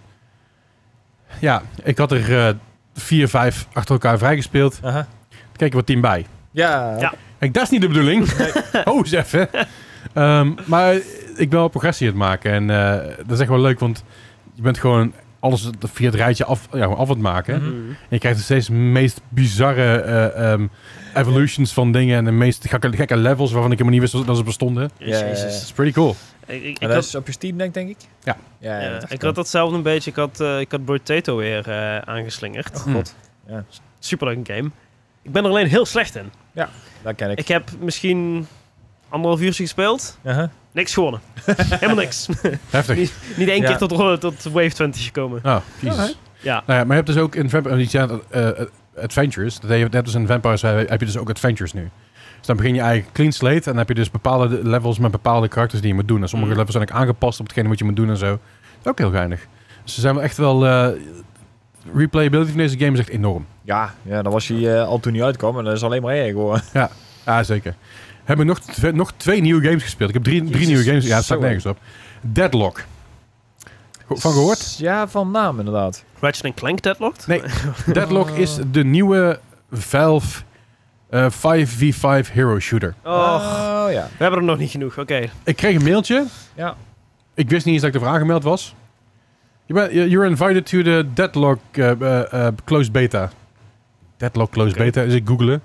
Ja, ik had er uh, vier, vijf achter elkaar vrijgespeeld. Aha. Kijk er wat team bij. Ja. Ja. Ik, dat is niet de bedoeling. Oh, eens even. Um, maar ik ben wel progressie aan het maken. En uh, dat is echt wel leuk, want je bent gewoon alles via het rijtje af, ja, af aan het maken. Mhm. Mhm. En je krijgt dus steeds de meest bizarre uh, um, evolutions van dingen. En de meest gekke, gekke levels waarvan ik helemaal niet wist dat ze bestonden. Ja, ja, ja. Jezus. Dat is pretty cool. Ik, ik, ik En dat had, is op je Steam, denk, denk ik? Ja. Ja, ja, dat dacht ik al. had datzelfde een beetje. Ik had, uh, ik had Potato weer uh, aangeslingerd. Oh, god. Superleuk game. Ik ben er alleen heel slecht in. Dat ken ik. Ik heb misschien anderhalf uurtje gespeeld. Aha. Niks gewonnen. Helemaal niks. Heftig. niet, niet één Ja. keer tot, tot Wave twintig gekomen. Oh, jezus. Alright. Ja. Nou ja, maar je hebt dus ook in Vampire, die zijn, uh, Adventures. Dat heb je dus in Vampires uh, heb je dus ook Adventures nu. Dus dan begin je eigenlijk clean slate en dan heb je dus bepaalde levels met bepaalde karakters die je moet doen. En sommige Mm. levels zijn ook aangepast op hetgene wat je moet doen en zo. Dat is ook heel geinig. Dus ze zijn wel echt wel... Uh, replayability van deze game is echt enorm. Ja, ja, dan was hij uh, al toen hij uitkwam en dat is alleen maar erg hoor. Ja, zeker. Heb ik nog, tw- nog twee nieuwe games gespeeld. Ik heb drie, drie Jezus, nieuwe games. Ja, het staat zo. nergens op. Deadlock. Go- Van gehoord? Ja, van naam inderdaad. Ratchet en Clank Deadlocked? Nee. Deadlock is de nieuwe Valve uh, vijf v vijf hero shooter. Och, Oh ja. we hebben er nog niet genoeg. Oké. Ik kreeg een mailtje. Ja. Ik wist niet eens dat ik ervoor aangemeld was. Je bent, you're invited to the Deadlock uh, uh, uh, closed beta. Deadlock closed Oké. beta. Dus ik googelen.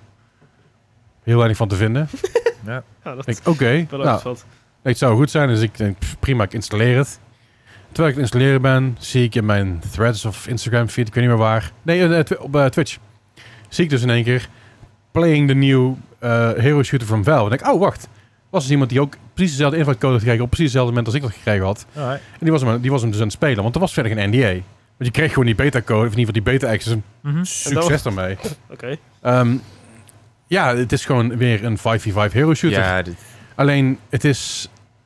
Heel weinig van te vinden. Ja. Ja, dat Ik denk, oké. wel nou, opgevalt. het zou goed zijn. Dus ik denk, pff, prima, ik installeer het. Terwijl ik het installeren ben, zie ik in mijn threads of Instagram feed, ik weet niet meer waar. Nee, uh, tw- op uh, Twitch. Zie ik dus in één keer playing the new uh, hero shooter from Valve. En denk ik, oh wacht. Was dus iemand die ook precies dezelfde invitecode had gekregen op precies hetzelfde moment als ik dat gekregen had. Alright. En die was, hem, die was hem dus aan het spelen, want er was verder geen N D A. Want je kreeg gewoon die beta-code, of in ieder geval die beta-access. Mhm. Succes daarmee. Oké. Um, ja, het is gewoon weer een vijf v vijf hero shooter. Ja, dit. Alleen, het is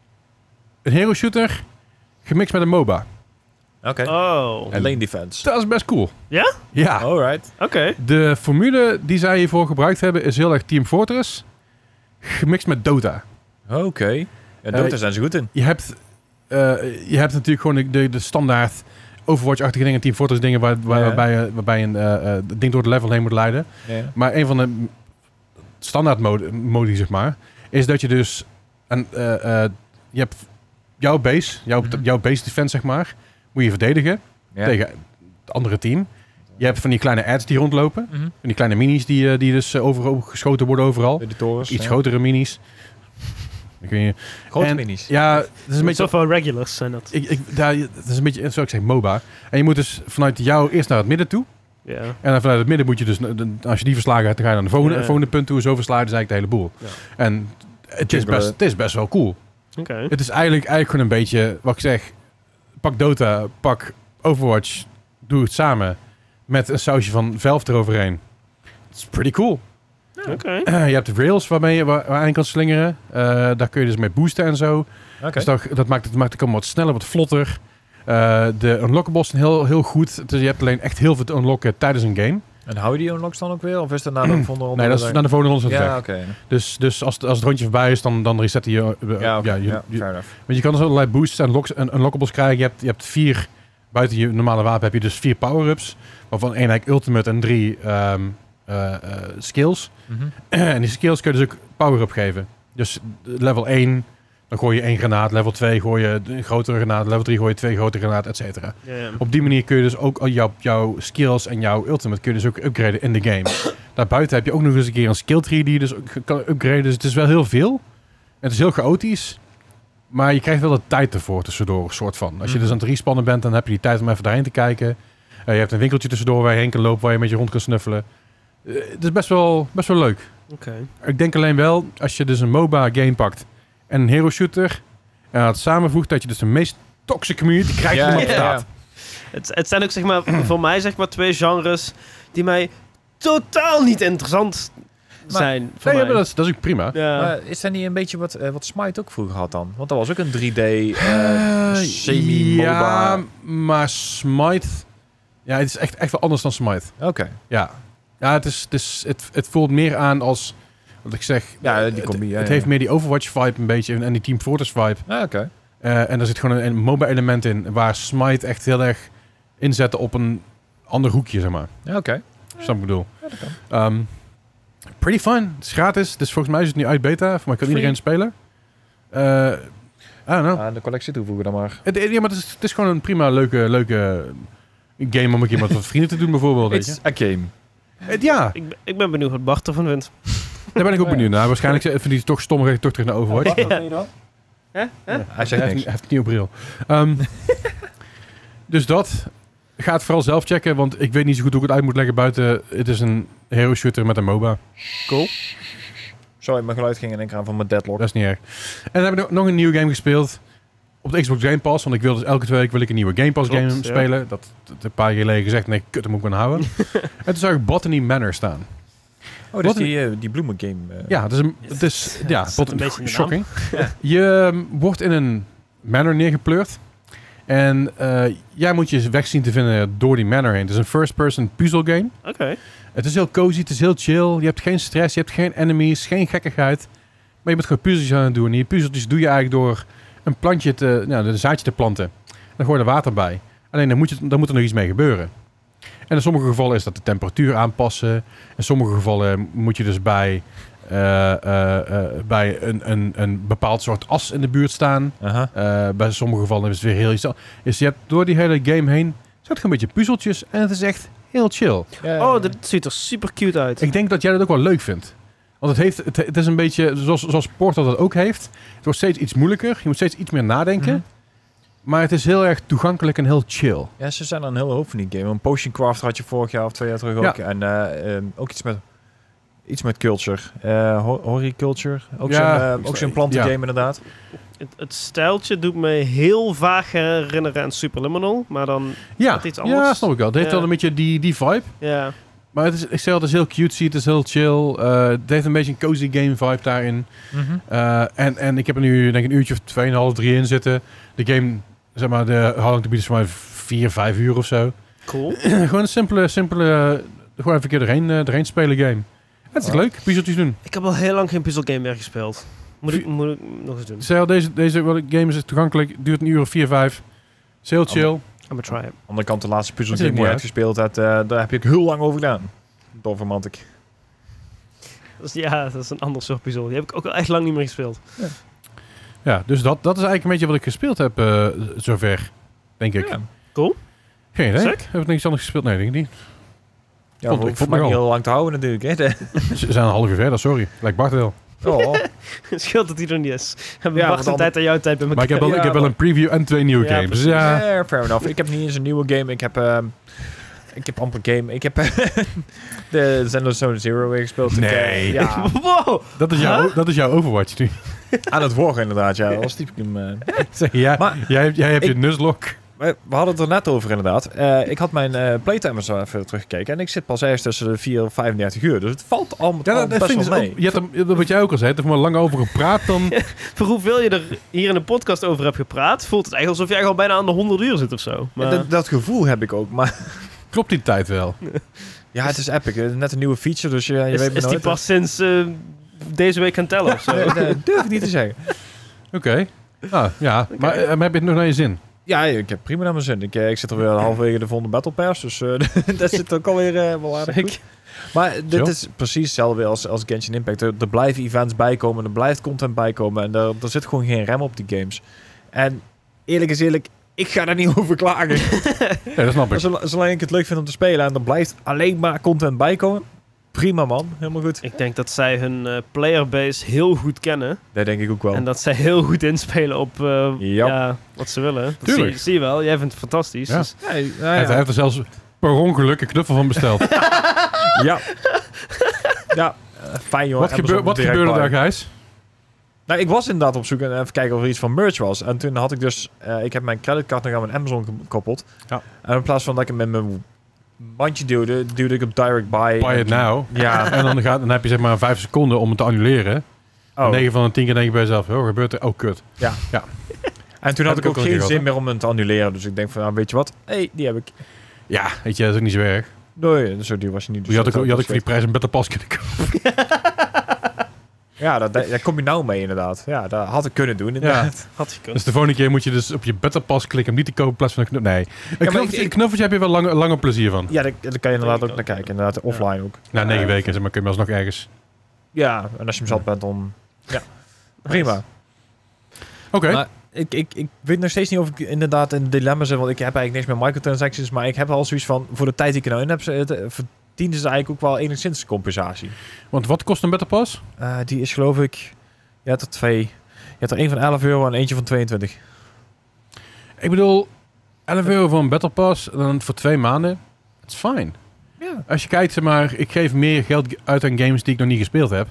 een hero shooter gemixt met een MOBA. Oké. Oh. En- Lane defense. Dat is best cool. Ja? Ja. Alright. Oké. De formule die zij hiervoor gebruikt hebben is heel erg Team Fortress. Gemixt met Dota. Oké. Ja, Dota Eh, zijn ze goed in. Je hebt, uh, je hebt natuurlijk gewoon de, de, de standaard Overwatch-achtige dingen, Team Fortress dingen, waar, waar, Ja. waarbij, je, waarbij je een uh, uh, ding door het level heen moet leiden. Ja. Maar een van de standaard mode, mode, zeg maar, is dat je dus een, uh, uh, je hebt jouw base, jouw, Mhm. jouw base defense, zeg maar, moet je verdedigen Ja. tegen het andere team. Je hebt van die kleine ads die rondlopen, Mhm. van die kleine minis die, uh, die dus uh, overal geschoten worden overal. De torens. Iets ja. grotere minis. Ik weet niet. Grote En- minis. Ja, het is een beetje... Zoveel regulars zijn dat. Ik, ik, daar, het is een beetje, zoals ik zeg, MOBA. En je moet dus vanuit jou eerst naar het midden toe. Ja. En dan vanuit het midden moet je dus, als je die verslagen hebt, dan ga je naar de volgende, Ja. volgende punt toe. Zo verslaan is eigenlijk de hele boel. Ja. En het is, best, het is best wel cool. Oké. Het is eigenlijk, eigenlijk gewoon een beetje, wat ik zeg, pak Dota, pak Overwatch, doe het samen met een sausje van Valve eroverheen. Het is pretty cool. Oké. je hebt rails waarmee je waar, waar je kan slingeren. Uh, daar kun je dus mee boosten en zo. Oké. Dus dat, dat maakt het maakt het allemaal wat sneller, wat vlotter. Uh, de unlockables zijn heel, heel goed. Dus je hebt alleen echt heel veel te unlocken tijdens een game. En hou je die unlocks dan ook weer? Of is dat na de volgende ronde? Nee, dat is na de volgende ronde is het Ja, weg. oké. Dus, dus als, het- als het rondje voorbij is, dan, dan reset je... Uh, Ja, oké. ja, je, Ja, je- fair enough. want je kan dus allerlei boosts en, locks, en unlockables krijgen. Je hebt, je hebt vier... Buiten je normale wapen heb je dus vier power-ups. Waarvan één eigenlijk ultimate en drie um, uh, uh, skills. Mhm. En die skills kun je dus ook power-up geven. Dus level één, dan gooi je één granaat. Level twee gooi je een grotere granaat. Level drie gooi je twee grotere granaat, et cetera. Ja, ja. Op die manier kun je dus ook al jouw, jouw skills en jouw ultimate kun je dus ook upgraden in de game. Daarbuiten heb je ook nog eens een keer een skill tree die je dus ook kan upgraden. Dus het is wel heel veel. Het is heel chaotisch. Maar je krijgt wel de tijd ervoor tussendoor, soort van. Als je dus aan het respannen bent, dan heb je die tijd om even daarheen te kijken. Uh, je hebt een winkeltje tussendoor waar je heen kan lopen, waar je met je rond kan snuffelen. Uh, het is best wel, best wel leuk. Oké. Ik denk alleen wel, als je dus een MOBA-game pakt en een hero-shooter en dat samenvoegt, dat je dus de meest toxic community krijgt die er maar bestaat. Het, het zijn ook zeg maar voor mij zeg maar twee genres die mij totaal niet interessant zijn. Voor Nee, mij. maar dat is, dat is ook prima. Ja. Maar is dat niet een beetje wat, uh, wat Smite ook vroeger had dan? Want dat was ook een drie D uh, Uh, semi-MOBA. Ja, maar Smite... Ja, het is echt, echt wel anders dan Smite. Oké. Ja, ja het, is, het, is, het, het voelt meer aan als... Wat ik zeg... Ja, die het, combi, ja, het ja. heeft meer die Overwatch-vibe een beetje en die Team Fortress-vibe. Ah, oké. Uh, en er zit gewoon een, een MOBA-element in, waar Smite echt heel erg inzette op een ander hoekje, zeg maar. Ja, oké. Snap wat ik bedoel? Ja, dat kan. Um, pretty fun. Het is gratis. Dus volgens mij is het nu uit beta. Voor mij kan Free. iedereen spelen. Uh, I don't know. Ah, de collectie toevoegen dan maar. Het, ja, maar het is, het is gewoon een prima, leuke, leuke game om een keer met wat vrienden te doen, bijvoorbeeld. Weet je? It's a game. Het, ja, Ik, ben- ik ben benieuwd wat Bart ervan vindt. daar ben ik ook benieuwd naar. Waarschijnlijk vindt hij het toch stom, ga ik toch terug naar Overwatch. Ja. Hè? Hij Hij zegt heeft, niks. hij heeft een nieuwe bril. Um, dus dat. Ga het vooral zelf checken, want ik weet niet zo goed hoe ik het uit moet leggen buiten. Het is een hero shooter met een MOBA. Cool. Sorry, mijn geluid ging in één keer aan van mijn deadlock. Dat is niet erg. En dan heb ik nog- nog een nieuwe game gespeeld. Op de Xbox Game Pass. Want ik wil dus elke twee weken wil ik een nieuwe Game Pass Klopt, game ja. spelen. Dat, dat heb een paar jaar geleden gezegd. Nee, kut, hem moet ik maar houden. En toen zag ik Botany Manor staan. Oh, dat is Wat die, uh, die bloemen game. Uh. Ja, het is een... Het is, ja, het zit Botany, een beetje in de shocking. Ja. Je um, wordt in een manor neergepleurd. En uh, jij moet je weg zien te vinden door die manor heen. Het is een first-person puzzle game. Oké. Het is heel cozy, het is heel chill. Je hebt geen stress, je hebt geen enemies, geen gekkigheid. Maar je bent gewoon puzzeltjes aan het doen. En die puzzeltjes doe je eigenlijk door een plantje te, nou, een zaadje te planten. Dan gooi je er water bij. Alleen dan moet, je, dan moet er nog iets mee gebeuren. En in sommige gevallen is dat de temperatuur aanpassen. In sommige gevallen moet je dus bij, uh, uh, uh, bij een, een, een bepaald soort as in de buurt staan. Aha. Uh, bij sommige gevallen is het weer heel iets anders. Dus je hebt door die hele game heen zet gewoon een beetje puzzeltjes. En het is echt heel chill. Ja, Oh, dit ziet er super cute uit. Ik denk dat jij dat ook wel leuk vindt. Want het, heeft, het, het is een beetje zoals, zoals Portal dat ook heeft. Het wordt steeds iets moeilijker. Je moet steeds iets meer nadenken. Mhm. Maar het is heel erg toegankelijk en heel chill. Ja, ze zijn er een hele hoop van die game. Een Potion Craft had je vorig jaar of twee jaar terug Ja. ook. En uh, um, ook iets met, iets met culture. Uh, ho- horticulture. Ook Ja, zo'n uh, ook zo'n plantengame ja. inderdaad. Het, het stijltje doet me heel vaag herinneren aan Superliminal, maar dan Ja, Wat iets anders. ja snap ik wel. Het heeft Ja. wel een beetje die, die vibe. ja. Maar het is, ik zeg al, het is heel cutesy, het is heel chill. Uh, het heeft een beetje een cozy game vibe daarin. Mm-hmm. Uh, en, en ik heb er nu denk ik een uurtje of tweeënhalf, drie in zitten. De game, zeg maar, de houding te bieden is voor mij vier, vijf uur of zo. Cool. Gewoon een simpele, simpele, uh, gewoon even een keer erheen, uh, erheen spelen game. Het is Oh. leuk, puzzeltjes doen. Ik heb al heel lang geen puzzelgame meer gespeeld. Moet ik, moet ik nog eens doen. Stel, deze, deze game is toegankelijk, duurt een uur of vier, vijf. Is heel chill. I'm gonna try it. Aan de andere kant, de laatste Dat puzzelgame ziet die er je mooi uitgespeeld hebt, uh, daar heb je ook heel lang over gedaan. Dovromantic. Dus ja, dat is een ander soort puzzel. Die heb ik ook al echt lang niet meer gespeeld. Ja, dus dat, dat is eigenlijk een beetje wat ik gespeeld heb uh, zover, denk ik. Ja. Cool. Geen idee. Sick. Heb ik niks anders gespeeld? Nee, denk ik niet. Ja, Vond- ik ik vond vond mij me niet al. heel lang te houden natuurlijk. Hè? De- Ze zijn een half uur verder, sorry. Lijkt Bart wel. Oh. Het scheelt dat hij er niet is. Hebben Ja, Bart want een dan- tijd en jouw tijd bij elkaar. Maar ik heb wel, Ja, ik heb wel maar- een preview en twee nieuwe Ja, games. Dus precies. ja, Ja, fair enough. Ik heb niet eens een nieuwe game. Ik heb, ehm, ik heb amper game. Ik heb de Zenless Zone Zero weer gespeeld. Nee. Ik, eh, ja, Wow! dat is, jouw, dat is jouw Overwatch nu. aan het worden inderdaad. Ja, als typ ik hem. eh. Zeg, ja, Maar- jij, hebt- jij hebt Ik- je Nuzlocke. We we hadden het er net over inderdaad. Eh, ik had mijn eh playtimers zo even teruggekeken. En ik zit pas ergens tussen de vier en vijfendertig uur. Dus het valt allemaal Ja, al dat, dat best vind ik wel dus mee. ook, je hebt er, wat jij ook al zei, je hebt er maar lang over gepraat dan... Voor hoeveel je er hier in de podcast over hebt gepraat, voelt het eigenlijk alsof jij al bijna aan de honderd uur zit of zo. Maar... Ja, dat, dat gevoel heb ik ook. Maar Klopt die tijd wel? ja, het is epic. Het is net een nieuwe feature. Dus je, je is weet maar is die nooit. pas sinds eh, deze week gaan tellen of zo? Nee, nee, durf ik niet te zeggen. Oké. Ah, ja, maar, eh, maar heb je het nog naar je zin? Ja, ik heb prima naar mijn zin. Ik, eh, ik zit er weer halverwege de volgende Battle Pass. Dus eh, dat zit ook alweer eh, wel aardig goed. Maar dit Zo. is precies hetzelfde als, als Genshin Impact. Er, er blijven events bijkomen, er blijft content bijkomen. En er, er zit gewoon geen rem op die games. En eerlijk is eerlijk, ik ga daar niet over klagen. Ja, dat snap ik. Zol- Zolang ik het leuk vind om te spelen en er blijft alleen maar content bijkomen. Prima man, helemaal goed. Ik denk dat zij hun eh, playerbase heel goed kennen. Dat denk ik ook wel. En dat zij heel goed inspelen op eh, Ja. ja, wat ze willen. Dat Tuurlijk. zie, zie je wel. Jij vindt het fantastisch. Ja. Dus Ja, ja, ja. Hij, heeft, hij heeft er zelfs per ongeluk een knuffel van besteld. ja. ja. eh, fijn joh. wat gebeur, wat gebeurde daar, Gijs? Nou, ik was inderdaad op zoek en even kijken of er iets van merch was. En toen had ik dus... eh, ik heb mijn creditcard nog aan mijn Amazon gekoppeld. Ja. En in plaats van dat ik hem met mijn mandje duwde, duwde ik op direct buy. Buy it now. Ja. En dan, gaat, dan heb je zeg maar vijf seconden om het te annuleren. Oh. negen van de tien keer denk je bij jezelf, oh, gebeurt er? Oh, kut. En toen had Heb ik ik ook ook al geen gehad, zin hè? meer om hem te annuleren. Dus ik denk van, nou, weet je wat? Hé, hey, die heb ik. Ja, weet je, dat is ook niet zo erg. Nee, zo die was je niet. Dus je had ook, dat je had ook was voor die prijs een Battle Pass kunnen kopen. Ja, dat, daar kom je nou mee inderdaad. Ja, dat had ik kunnen doen inderdaad. had gekund. Dus de volgende keer moet je dus op je Battle Pass klikken om niet te kopen in plaats van een knuffel. Nee, een maar knuffeltje, ik- een knuffeltje heb je wel lang, langer plezier van. Ja, daar, daar kan je inderdaad Denk ook ik naar kijken. Inderdaad, offline ook. Na negen Eh, weken zeg maar, kun je alsnog ergens. Ja, en als je hem zat bent, dan... Ja, prima. Oké. Maar ik, ik, ik weet nog steeds niet of ik inderdaad in dilemma zit, want ik heb eigenlijk niks met microtransactions, maar ik heb al zoiets van, voor de tijd die ik er nou in heb, ze- het, eh, verdienen ze eigenlijk ook wel enigszins compensatie. Want wat kost een Battle Pass? Eh, die is geloof ik, je hebt er twee. Je hebt er één van elf euro en eentje van tweeëntwintig. Ik bedoel, elf euro voor een Battle Pass dan voor twee maanden. Dat is fijn. Ja. Als je kijkt, zeg maar, ik geef meer geld uit aan games die ik nog niet gespeeld heb.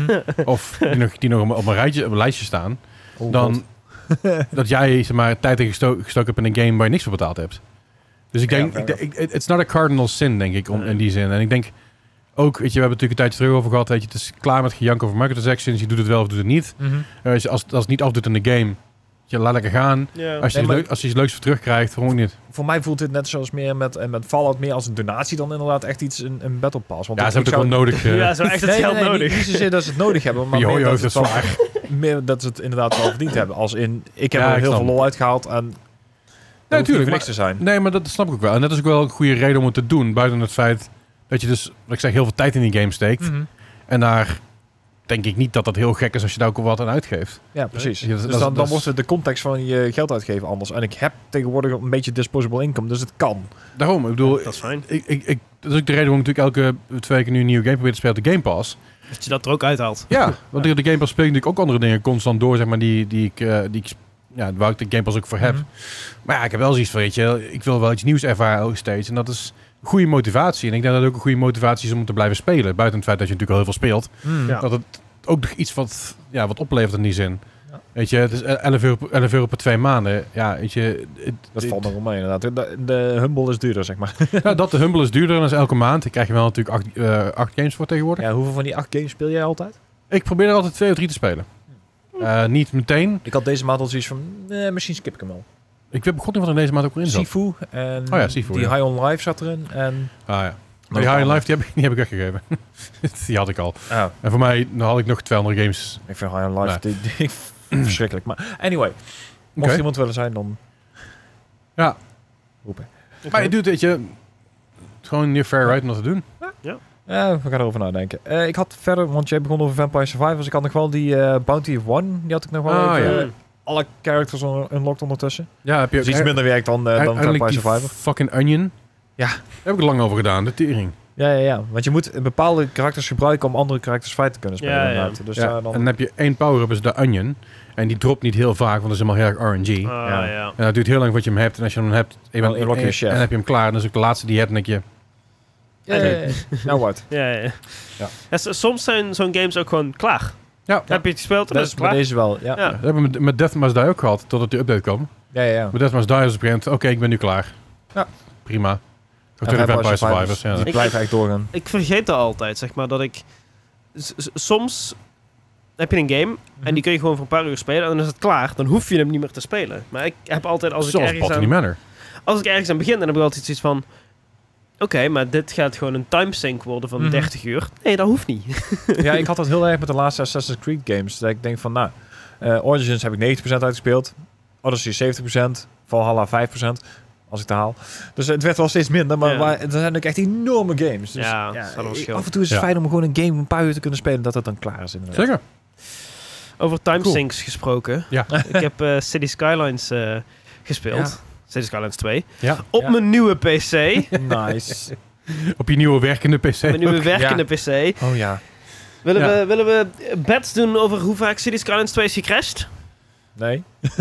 of die nog, die nog op, op, een rijtje, op een lijstje staan. Oh, dan God. dat jij zeg maar, tijd in gesto gestoken hebt in een game waar je niks voor betaald hebt. Dus ik Ja, denk, fair ik, ik, it's not a cardinal sin, denk ik, om, in die zin. En ik denk ook, weet je, we hebben het natuurlijk een tijdje terug over gehad, weet je, het is klaar met gejank over microtransactions, je doet het wel of doet het niet. Mhm. Uh, als, je- als, als het niet afdoet in de game, je laat lekker gaan. Ja. Als je, Nee, iets maar- leuk, als je iets leuks voor terugkrijgt, waarom niet? Voor mij voelt dit net zoals meer met, eh, met Fallout meer als een donatie dan inderdaad echt iets, een, een battle pass. Want Ja, ik- ze hebben ik het ook wel nodig. uh, ja, zo echt het Nee, nee, geld nee, nodig. Niet, niet zozeer dat ze het nodig hebben, maar Je meer hoofd dat, is het wel- zwaar. meer dat ze het inderdaad wel verdiend hebben. Als in, ik heb Ja, er ik heel snap veel het. lol uitgehaald en dat Ja, hoeft niet natuurlijk. voor niks te zijn. Nee, maar dat snap ik ook wel. En dat is ook wel een goede reden om het te doen. Buiten het feit dat je dus, wat ik zeg, heel veel tijd in die game steekt. Mhm. En daar denk ik niet dat dat heel gek is als je daar ook al wat aan uitgeeft. Ja, precies. Ja, dat- dus dat- dan, dan dat is- wordt het de context van je geld uitgeven anders. En ik heb tegenwoordig een beetje disposable income, dus het kan. Daarom, ik bedoel, Dat is fijn. ik, ik, ik, dat is ook de reden waarom ik natuurlijk elke twee weken nu een nieuwe game probeer te spelen op de Game Pass. Dat je dat er ook uithaalt. Ja, want op de Game Pass speel ik natuurlijk ook andere dingen constant door, zeg maar, die, die ik, eh, die ik, ja, waar ik de Game Pass ook voor heb. Mhm. Maar ja, ik heb wel zoiets van, weet je, ik wil wel iets nieuws ervaren elke steeds. En dat is een goede motivatie. En ik denk dat het ook een goede motivatie is om te blijven spelen. Buiten het feit dat je natuurlijk al heel veel speelt. Hmm. Ja. Dat het ook nog iets wat, ja, wat oplevert in die zin. Ja. Weet je, het is elf euro, per- elf euro per twee maanden. Ja, weet je. Het, Dat het- valt nog wel mee inderdaad. De, de Humble is duurder, zeg maar. ja, dat de Humble is duurder dan is elke maand. Daar krijg je wel natuurlijk acht, eh, acht games voor tegenwoordig. Ja, hoeveel van die acht games speel jij altijd? Ik probeer er altijd twee of drie te spelen. Eh, niet meteen. Ik had deze maand al zoiets van, eh, misschien skip ik hem al. Ik weet begon niet wat er deze maand ook in zat. Sifu en Oh ja, Sifu, die ja. High on Life zat erin. En Ah ja. Maar die High in Life die heb, ik, die heb ik weggegeven. Die had ik al. oh, En voor mij dan had ik nog tweehonderd games. ik vind High on Life die, die verschrikkelijk. Maar anyway, mocht Oké. iemand willen zijn, dan Ja. roepen. Oké. Maar je doet, weet je, het is gewoon niet fair right om dat te doen. Ja. Ja, we gaan erover nadenken. Uh, ik had verder, want jij begon over Vampire Survivors. Ik had nog wel die uh, Bounty of One. Die had ik nog wel Ah, even, ja. uh, alle characters on- unlocked ondertussen. Ja, heb je ook Dus iets minder werk dan, uh, dan Vampire die Survivor. fucking Onion. Ja. Daar heb ik lang over gedaan, de tering. Ja, ja, ja. Want je moet bepaalde karakters gebruiken om andere karakters vrij te kunnen spelen. Ja, ja. inderdaad. Dus, Ja, uh, dan... En dan heb je één power-up, is de Onion. En die dropt niet heel vaak, want dat is helemaal heel erg R N G. Ah, Ja. ja. En dat duurt heel lang voordat je hem hebt. En als je hem dan hebt, en, je Dan bent, unlock je en, een chef. en dan heb je hem klaar. En dat is ook de laatste die je hebt. En denk je, Ja, ja, ja. Nou wat. Ja, ja. Ja. Ja, s- soms zijn zo'n games ook gewoon klaar. ja, Heb je het gespeeld en Dat is is het bij klaar. deze wel, ja. Ja. dat hebben we met, met Death Must Die ook gehad, totdat die update kwam. Ja, ja, ja. Met Death Must Die was op een gegeven moment, oké, ik ben nu klaar. Ja. Prima. Ook En tegen Vampire Survivors, Survivors. Ja. Die Ik- blijven echt doorgaan. Ik vergeet dat altijd, zeg maar, dat ik... s- s- soms heb je een game en die kun je gewoon voor een paar uur spelen en dan is het klaar. Dan hoef je hem niet meer te spelen. Maar ik heb altijd, als ik Zoals ergens Botany aan, Manor. als ik ergens aan begin, dan heb ik altijd zoiets van... Oké, maar dit gaat gewoon een timesync worden van Mhm. dertig uur. Nee, dat hoeft niet. Ja, ik had dat heel erg met de laatste Assassin's Creed games. Dat ik denk van, nou, uh, Origins heb ik negentig procent uitgespeeld. Odyssey zeventig procent. Valhalla vijf procent. Als ik het haal. Dus het werd wel steeds minder. Maar, Ja. maar het zijn ook echt enorme games. Dus, Ja, dat is wel een ik- verschil. af en toe is het Ja. fijn om gewoon een game een paar uur te kunnen spelen. Dat het dan klaar is inderdaad. Zeker. Over timesyncs gesproken. Ja. Ik heb eh, City Skylines eh, gespeeld. Ja. City Skylines twee. Ja. Op Ja. mijn nieuwe P C. Nice. Op je nieuwe werkende P C. mijn nieuwe ook. werkende P C. Oh ja. Willen, Ja. we, willen we bets doen over hoe vaak City Skylines twee is gecrashed? Nee.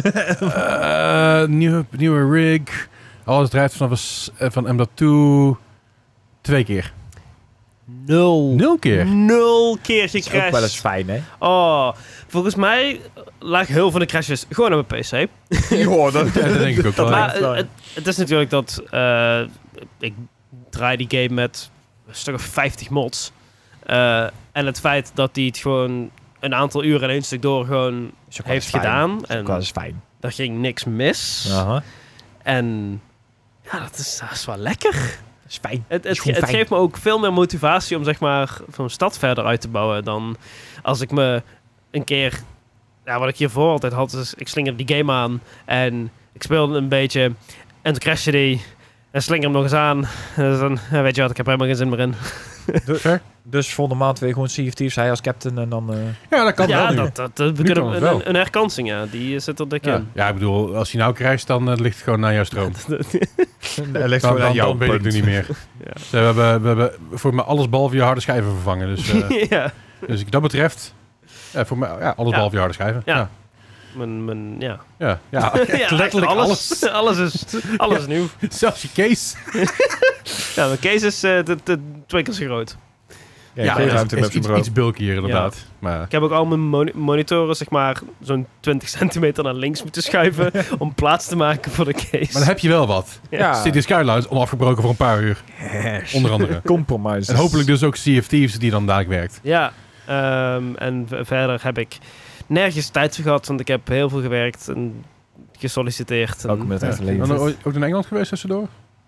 Eh, nieuwe, nieuwe rig. Alles draait vanaf een s- eh, van M dot twee. Twee keer. Nul. Nul keer. Nul keer Dat is ook wel eens gecrashed. fijn, hè? Oh, volgens mij lag heel veel van de crashes gewoon op mijn P C. Ja, dat, Ja, dat denk ik ook wel. Maar echt wel. het, het is natuurlijk dat eh, ik draai die game met een stuk of vijftig mods. Eh, en het feit dat hij het gewoon een aantal uren in één stuk door gewoon is ook wel heeft eens fijn. gedaan. Is ook En wel eens fijn. daar ging niks mis. Aha. En ja, dat is, dat is wel lekker. Dat is fijn. Het, Is het, gewoon het fijn. geeft me ook veel meer motivatie om zeg maar zo'n stad verder uit te bouwen dan als ik me een keer... Ja, wat ik hiervoor altijd had, is ik slingerde die game aan en ik speelde een beetje en toen crashte die en slinger hem nog eens aan. Dus dan, ja, weet je wat, ik heb er helemaal geen zin meer in. Fair. Dus volgende maand weer gewoon Sea of Thieves. Hij als captain en dan... Uh... Ja, dat kan ja, wel nu. dat, dat, dat, we Nu kunnen kan het een, wel. een, een herkansing, ja, die zit er dik Ja. in. ja, ik bedoel, als hij nou krijgt, dan eh, ligt het gewoon naar jouw stroom. Hij ligt Dan, gewoon aan dan, jouw dan weet ik punt. het niet meer. Ja. Dus, eh, we, hebben, we hebben voor mij alles behalve je harde schijven vervangen. Dus, eh, ja, dus ik- dat betreft, ja, voor mij, ja, alles Ja. behalve je harde schijven. Ja. Ja, mijn, mijn, ja. ja, ja. Ja, letterlijk alles. Alles is, alles is nieuw. Zelfs je case. Ja, mijn case is eh, de, de, twee keer zo groot. Ja, Ja, geen dat ruimte is, met is zijn iets, bureau. iets bulkier inderdaad. Maar, Ik heb ook al mijn moni- monitoren, zeg maar, zo'n twintig centimeter naar links moeten schuiven om plaats te maken voor de case. maar dan heb je wel wat. Ja. City Skylines onafgebroken voor een paar uur. Onder andere. Compromise. En hopelijk dus ook Sea of Thieves die dan dadelijk werkt. Ja, ehm, en v- verder heb ik nergens tijd voor gehad, want ik heb heel veel gewerkt en gesolliciteerd. En, Ook met het echte Ja. leven. En ook ook in Engeland geweest tussendoor?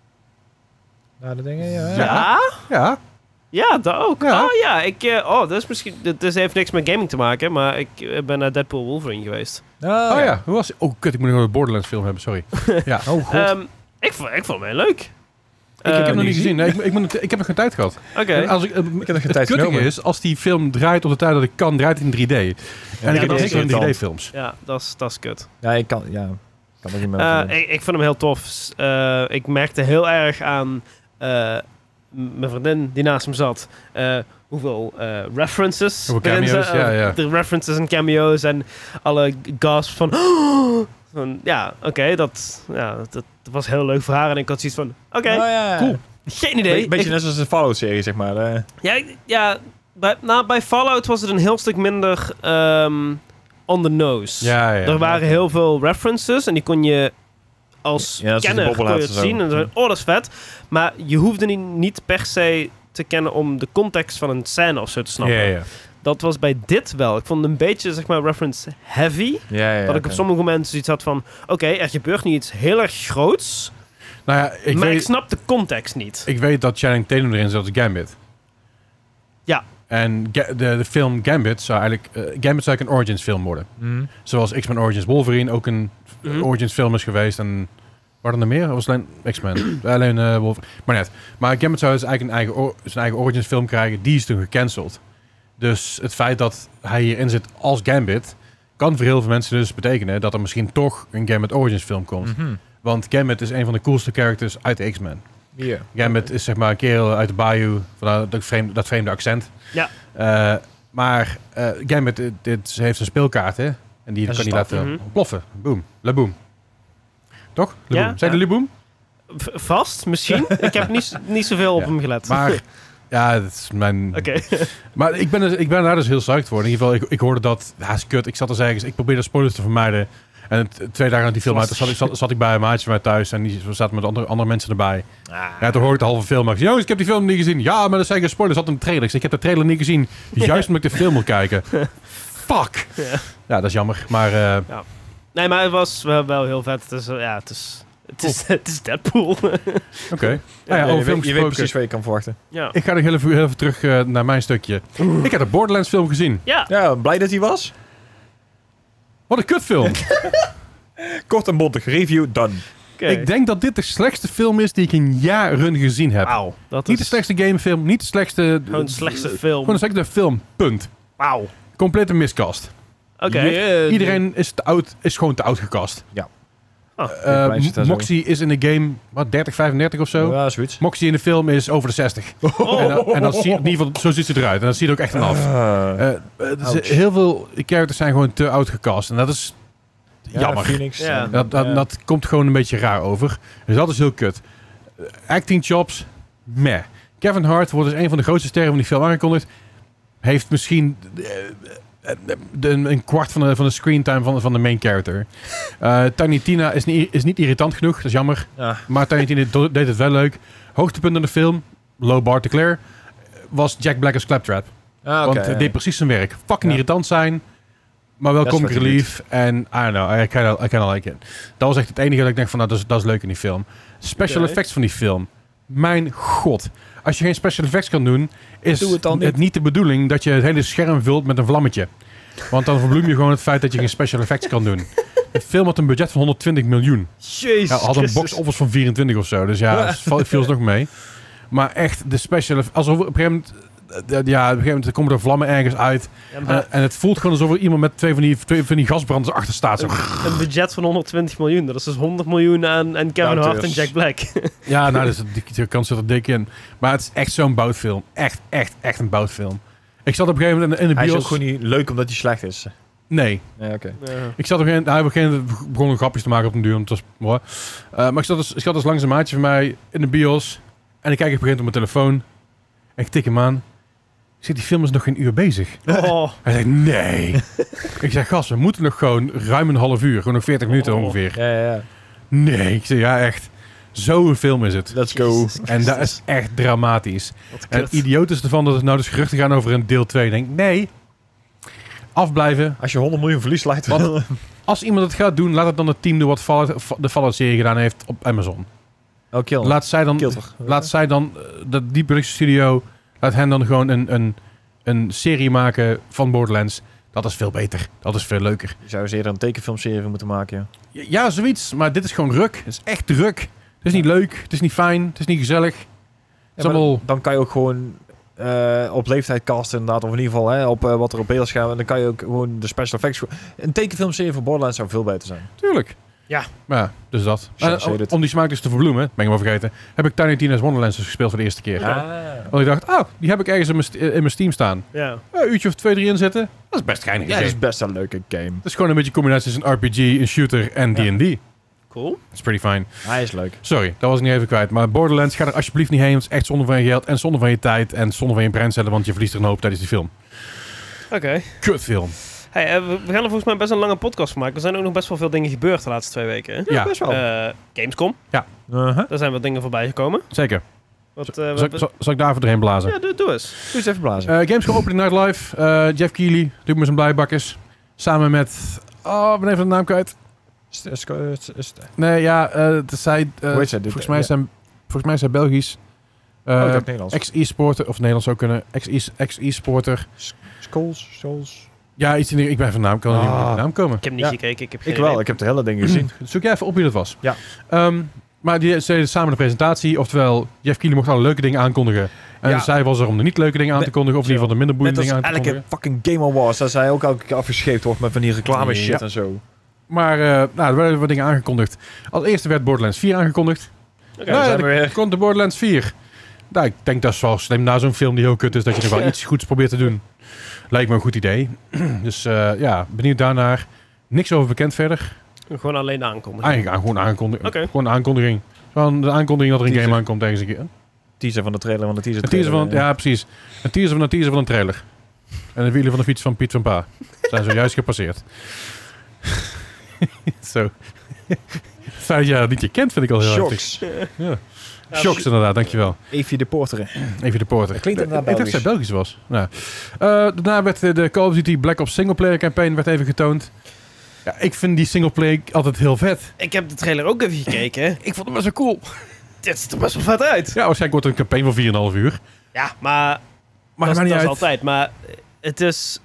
Ja, dat dingen, ja. ja? ja. ja? Ja. dat ook. Ja. Oh ja, ik, eh, oh, dat is misschien, dat dat heeft niks met gaming te maken, maar ik eh, ben naar Deadpool Wolverine geweest. Oh, Oh ja, hoe was het? Oh kut, ik moet nog een Borderlands film hebben, sorry. Ja. Oh god. Ehm, ik, vond, ik vond het heel leuk. Ik, ik heb Ehm, hem nog niet niet gezien. Nee, ik, ik, moet, ik heb nog geen tijd gehad. Oké. En Als ik, ik eh, heb nog geen het tijd kuttige genomen. is, als die film draait op de tijd dat ik kan, draait hij in drie D. En Ja, ik dat heb is niks aan irritant. drie D-films. Ja, dat is, dat is kut. Ja, ik kan... Ja, ik kan er niet meer Eh, over doen. ik, ik vind hem heel tof. Eh, ik merkte heel erg aan eh, m- mijn vriendin die naast hem zat. eh, hoeveel eh, references. Hoeveel erin cameo's, zijn. ja, Eh, ja. De references en cameo's en alle gasps van... van ja, oké, dat, ja, dat, dat was heel leuk voor haar. En ik had zoiets van, oké, Oh, ja. cool. geen idee. Be- beetje Ik- net zoals de Fallout-serie, zeg maar. eh. ja, ik- ja bij, nou, bij Fallout was het een heel stuk minder ehm, on the nose. Ja, ja. Er waren heel veel references en die kon je als Ja, dat is de kenner kon je het bobbelheads en zien. zo. En zo, oh, dat is vet. Maar je hoefde niet, niet per se te kennen om de context van een scène of zo te snappen. Ja, ja. Dat was bij dit wel. Ik vond het een beetje, zeg maar, reference heavy. Ja, ja, dat ik oké. op sommige momenten zoiets had van... Oké, er gebeurt niet iets heel erg groots. Nou ja, ik maar weet, ik snap de context niet. ik weet dat Channing Tatum erin zit als Gambit. Ja. En Ga- de, de film Gambit zou eigenlijk... eh, Gambit zou eigenlijk een Origins film worden. Mhm. Zoals X-Men Origins Wolverine ook een Mhm. Origins film is geweest. En Waren er meer? Of was het alleen X-Men? alleen uh, Wolf. Maar net. Maar Gambit zou dus eigenlijk een eigen, or- zijn eigen Origins film krijgen. Die is toen gecanceld. Dus het feit dat hij hierin zit als Gambit... kan voor heel veel mensen dus betekenen... dat er misschien toch een Gambit Origins film komt. Mhm. Want Gambit is een van de coolste characters uit de X-Men. Yeah. Gambit is zeg maar een kerel uit de bayou. Van dat, vreemde, dat vreemde accent. Ja. Uh, maar uh, Gambit dit, dit heeft een speelkaart, hè? En die En kan zijn niet staf. laten Mhm. ploffen. Boom. Laboom. Toch? Ja, Laboom. Zijn de ja. Laboom? V- vast, misschien. Ik heb niet, niet zoveel op Ja. hem gelet. Maar ja, dat is mijn... Oké. Maar ik ben, er- ik ben daar dus heel psyched voor. In ieder geval, ik, ik hoorde dat... Ja, is kut. Ik zat er zeggen, ik probeerde spoilers te vermijden. En t- twee dagen na die film uit, zat ik, zat, zat ik bij een maatje van mij thuis. En die zaten met andere, andere mensen erbij. Ah. Ja, toen hoorde ik de halve film. Ik zei, jongens, ik heb die film niet gezien. Ja, maar dat zijn geen spoilers. Dat zat in de trailer. Ik zei, ik heb de trailer niet gezien. Juist omdat ik de film wil kijken. Fuck! Ja. Ja, dat is jammer. Maar uh, Nee, maar het was wel, wel heel vet. Het is, uh, ja, het is, het is, het is Deadpool. oké. Okay. Nou ja, je, over weet, film je weet gesproken. precies wat je kan verwachten. ja. Ik ga nog heel even, heel even terug uh, naar mijn stukje. Ik heb de Borderlands film gezien. Ja. Ja, blij dat hij was. Wat een kutfilm. Kort en bondig. Review done. Oké. Ik denk dat dit de slechtste film is die ik in jaren gezien heb. Wauw. Dat Niet de is slechtste gamefilm, niet de slechtste... gewoon de slechtste Gewoon film. de slechtste film. Punt. Wauw. Complete miscast. Oké. Je- eh, Iedereen is, te oud, is gewoon te oud gecast. Ah, Uh, mij zit daar zo. Moxie is in de game, wat, dertig, vijfendertig of zo? Ja, zoiets. Moxie in de film is over de zestig. Oh. En, dan- en dat zie, in ieder geval, zo ziet ze eruit. En dat zie je er ook echt aan af. Ah. Uh, uh, dus Ouch. heel veel characters zijn gewoon te oud gecast. En dat is Ja, jammer. Phoenix. Ja. en- Dat, dat, ja. dat komt gewoon een beetje raar over. Dus dat is heel kut. Uh, acting chops, meh. Kevin Hart wordt dus een van de grootste sterren van die film aangekondigd. Heeft misschien uh, uh, de, een kwart van de, van de screentime van, van de main character. Uh, Tiny Tina is niet, is niet irritant genoeg, dat is jammer. Ja. Maar Tiny Tina do- deed het wel leuk. Hoogtepunt in de film, low bar to clear, was Jack Black als Claptrap. Ah, oké, Want hij ja. deed precies zijn werk. Fucking Ja. irritant zijn, maar wel Dat is comic wat hij relief. En I don't know, I kind I kinda like it. Dat was echt het enige dat ik denk van, nou, dat is, dat is leuk in die film. Special Oké. effects van die film. Mijn god. Als je geen special effects kan doen, is Doe het dan niet. niet de bedoeling dat je het hele scherm vult met een vlammetje. Want dan verbloem je gewoon het feit dat je geen special effects kan doen. De film had een budget van honderdtwintig miljoen. Jezus Ja, had een Christus. box office van vierentwintig of zo. Dus ja, het valt viel nog mee. Maar echt, de special effects... Alsof op een gegeven moment... eh, Ja, op een gegeven moment komen er vlammen ergens uit. Ja, maar En, en het voelt gewoon alsof er iemand met twee van die, twee van die gasbranders achter staat. Zo. een budget van honderdtwintig miljoen. Dat is dus honderd miljoen aan, aan Kevin Nou, Hart en dus- Jack Black. Ja, nou, dus die, die kans zit er dik in. Maar het is echt zo'n boutfilm. Echt, echt, echt een boutfilm. Ik zat op een gegeven moment in, in de Hij is ook bios... gewoon niet leuk omdat hij slecht is. Nee. Nee, oké. Ja. Ik zat op een gegeven moment... Hij begon, begon grapjes te maken op een duur. Want het was mooi. Uh, maar ik zat, dus, ik zat dus langs een maatje van mij in de bios. En ik kijk op een gegeven moment op mijn telefoon. En ik tik hem aan. Ik zeg, die film is nog geen uur bezig. Oh. Hij zegt, nee. Ik zeg, gast, we moeten nog gewoon ruim een half uur. Gewoon nog veertig minuten Oh. ongeveer. Ja, ja, ja. Nee. Ik zeg, ja, echt. Zo'n film is het. Let's go. Jezus En dat is echt dramatisch. Wat En kut. het idioot is ervan dat het nou dus geruchten gaan over een deel twee. Ik denk, nee. Afblijven. Als je honderd miljoen verlies lijkt Wat? Als iemand het gaat doen, laat het dan het team doen wat Fallout, de Fallout-serie gedaan heeft op Amazon. Oh, kill. Laat zij dan, Kill toch? laat zij dan, uh, dat die productiestudio, laat hen dan gewoon een, een, een serie maken van Borderlands. Dat is veel beter. Dat is veel leuker. Je zou eens eerder een tekenfilmserie moeten maken. Ja. Ja, ja, zoiets. Maar dit is gewoon ruk. Het is echt druk. Het is niet leuk. Het is niet fijn. Het is niet gezellig. Het is Ja, maar allemaal... dan kan je ook gewoon eh, op leeftijd casten inderdaad. Of in ieder geval hè, op eh, wat er op beeld gaat. En dan kan je ook gewoon de special effects... Een tekenfilmserie voor Borderlands zou veel beter zijn. Tuurlijk. Ja. Maar ja, dus dat. Shit, En, say om, it. om die smaak dus te verbloemen, ben ik wel vergeten, heb ik Tiny Tina's Wonderlands dus gespeeld voor de eerste keer. Ah. Want ik dacht, oh, die heb ik ergens in mijn, st- in mijn Steam staan. Ja. Een uurtje of twee, drie inzetten. Dat is best geinig. Ja, Ja, dat is best een leuke game. het is gewoon een beetje een combinatie tussen een R P G, een shooter en D en D. Cool. Dat is pretty fine. Hij is leuk. Sorry, dat was ik niet even kwijt. Maar Borderlands, ga er alsjeblieft niet heen. Want het is echt zonde van je geld en zonde van je tijd en zonde van je breincellen, want je verliest er een hoop tijdens die film. Oké. Kutfilm. Hey, eh, we, we gaan er volgens mij best een lange podcast van maken. Er zijn ook nog best wel veel dingen gebeurd de laatste twee weken. Hè? Ja, best wel. Eh, Gamescom. Uh-huh. Daar zijn wat dingen voorbij gekomen. zeker. Wat, eh, Zal, wat- ik- zal, zal ik daar even doorheen blazen? ja, doe, doe eens. Doe eens even blazen. Uh, Gamescom Opening Night Live. Uh, Jeff Keighley doet me zijn blijbakkers. Samen met... Oh, ik ben even de naam kwijt. Is- is- is- is- Nee, ja, uh, het is zij, uh, Hoe heet zij? volgens, Dit- mij ja. zijn, volgens mij is hij Belgisch. Uh, Oh, ik dacht Nederlands. Ex-e-sporter, of Nederlands zou kunnen. Ex-e- Ex-e-sporter. Skulls, Souls. Ja, iets in de, ik ben van naam, kan er niet Ah. meer op de naam komen. Ik heb niet Ja. gekeken, ik heb geen Ik wel, idee. ik heb de hele ding gezien. Zoek jij even op wie dat was. Ja. Um, maar die ze deden samen de presentatie. Oftewel, Jeff Keighley mocht alle leuke dingen aankondigen. En Ja. zij was er om de niet leuke dingen aan te Net- kondigen. Of in ieder geval de minder Net boeiende als dingen aan te elke kondigen. fucking Game Awards, dat zij ook elke keer afgescheept wordt met van die reclame shit Ja. en zo. Maar uh, nou, er werden wat dingen aangekondigd. Als eerste werd Borderlands vier aangekondigd. Oké, nou, zijn ja, we er weer. komt de Borderlands vier. Nou, ik denk dat is wel slim na zo'n film die heel kut is. Dat je er wel iets goeds probeert te doen. Lijkt me een goed idee. Dus uh, ja, benieuwd daarnaar. Niks over bekend verder. Gewoon alleen aankondigen. Eigenlijk aan, gewoon, aankondiging. Oké. gewoon een aankondiging. Gewoon de aankondiging dat er een Teaser. game aankomt ergens een keer. Teaser van de trailer van de teaser Een teaser van, trailer, ja precies. Een teaser van een teaser van een trailer. En de wielen van de fiets van Piet van Pa. Zijn zojuist gepasseerd. Zo. Het feit dat jij dat niet je kent vind ik al heel heftig. Shocks. Ja. Shocks inderdaad, dankjewel. Evie de Porter. Even de poorter. Dat klinkt inderdaad Ik dacht dat zij Belgisch was. Nou. Uh, daarna werd de, de Call of Duty Black Ops singleplayer campaign werd even getoond. Ja, ik vind die singleplayer altijd heel vet. Ik heb de trailer ook even gekeken. Ik vond het maar zo cool. Dit ziet er best wel vet uit. Ja, waarschijnlijk wordt het een campaign van vier komma vijf uur. Ja, maar Maar dat, dat maakt is- niet dat is uit. altijd. Maar het is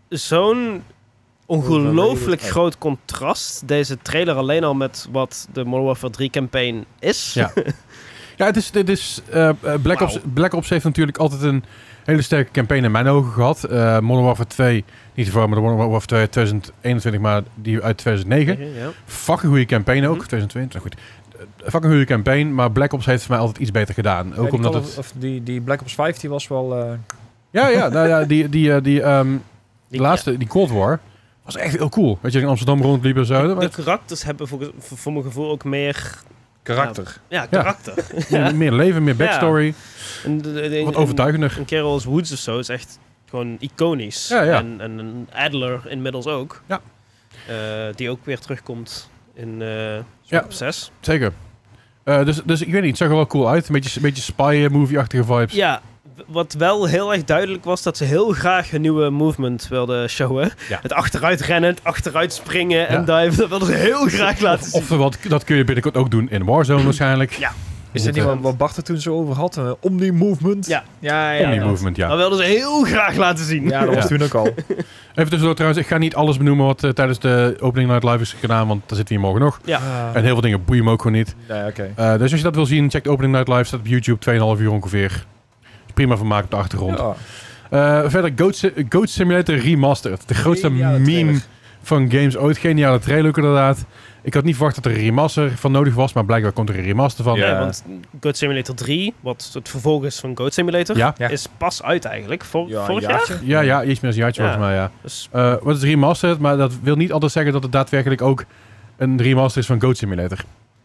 zo'n ongelooflijk groot contrast. Deze trailer alleen al met wat de Modern Warfare drie campaign is. Ja. Ja, het is, dit is, uh, Black, Wauw. Ops, Black Ops heeft natuurlijk altijd een hele sterke campaign in mijn ogen gehad. Uh, Modern Warfare twee, niet te verwarren met de Modern Warfare twee uit twintig eenentwintig, maar die uit twintig negen. Ja. Fucking goede campaign ook, Mhm. twintig twintig, goed. Uh, fucking goede campaign, maar Black Ops heeft voor mij altijd iets beter gedaan. Ook Ja, die omdat Call het... of- of die, die Black Ops vijf die was wel... uh, Ja, ja, nou ja, die, die, uh, die, um, die Ja. laatste, die Cold War, was echt heel cool. Weet je, in Amsterdam rondliep en zo. De, Maar de karakters hebben voor, voor, voor mijn gevoel ook meer... karakter. Ja, karakter. meer, meer leven, meer backstory, En de- de- de- wat een- overtuigender. Een kerel als Woods of zo is echt gewoon iconisch. Ja, ja. En, en een Adler inmiddels ook. Ja. Uh, die ook weer terugkomt in uh, Ja. Black Ops zes. Zeker. Uh, dus, dus ik weet niet, het zag er wel cool uit. Een beetje, een beetje spy-movie-achtige vibes. Ja, w- wat wel heel erg duidelijk was, dat ze heel graag een nieuwe movement wilden showen. Ja. Het achteruit rennen, het achteruit springen en Ja. dive, dat wilden ze heel graag laten zien. Of wat, dat kun je binnenkort ook doen in Warzone waarschijnlijk. Ja. Is dat niet wat, wat Bart er toen zo over had? Uh, Omni-movement? Ja. Ja, ja. Omni dat- movement, ja. Dat wilden ze heel graag laten zien. Ja, dat was Ja. toen ook al. Even tussendoor trouwens, ik ga niet alles benoemen wat uh, tijdens de opening night live is gedaan, want daar zitten we hier morgen nog. Ja. Ah. En heel veel dingen boeien me ook gewoon niet. Nee, oké. Uh, dus als je dat wil zien, check de opening night live, staat op YouTube, twee komma vijf uur ongeveer. Is prima vermaak op de achtergrond. Ja. Uh, verder, Goat, Si- Goat Simulator Remastered. De grootste Geniale meme trailer. van games ooit. Geniale trailer ook inderdaad. Ik had niet verwacht dat er een remaster van nodig was, maar blijkbaar komt er een remaster van. Ja. Nee, want Goat Simulator drie, wat het vervolg is van Goat Simulator, Ja, Ja. is pas uit eigenlijk. Vor, Ja, vorig een jaar? jaartje. ja, ja, iets meer dan een jaartje Ja. volgens mij, ja. Dus, Uh, wat is remastered, maar dat wil niet altijd zeggen dat het daadwerkelijk ook een remaster is van Goat Simulator.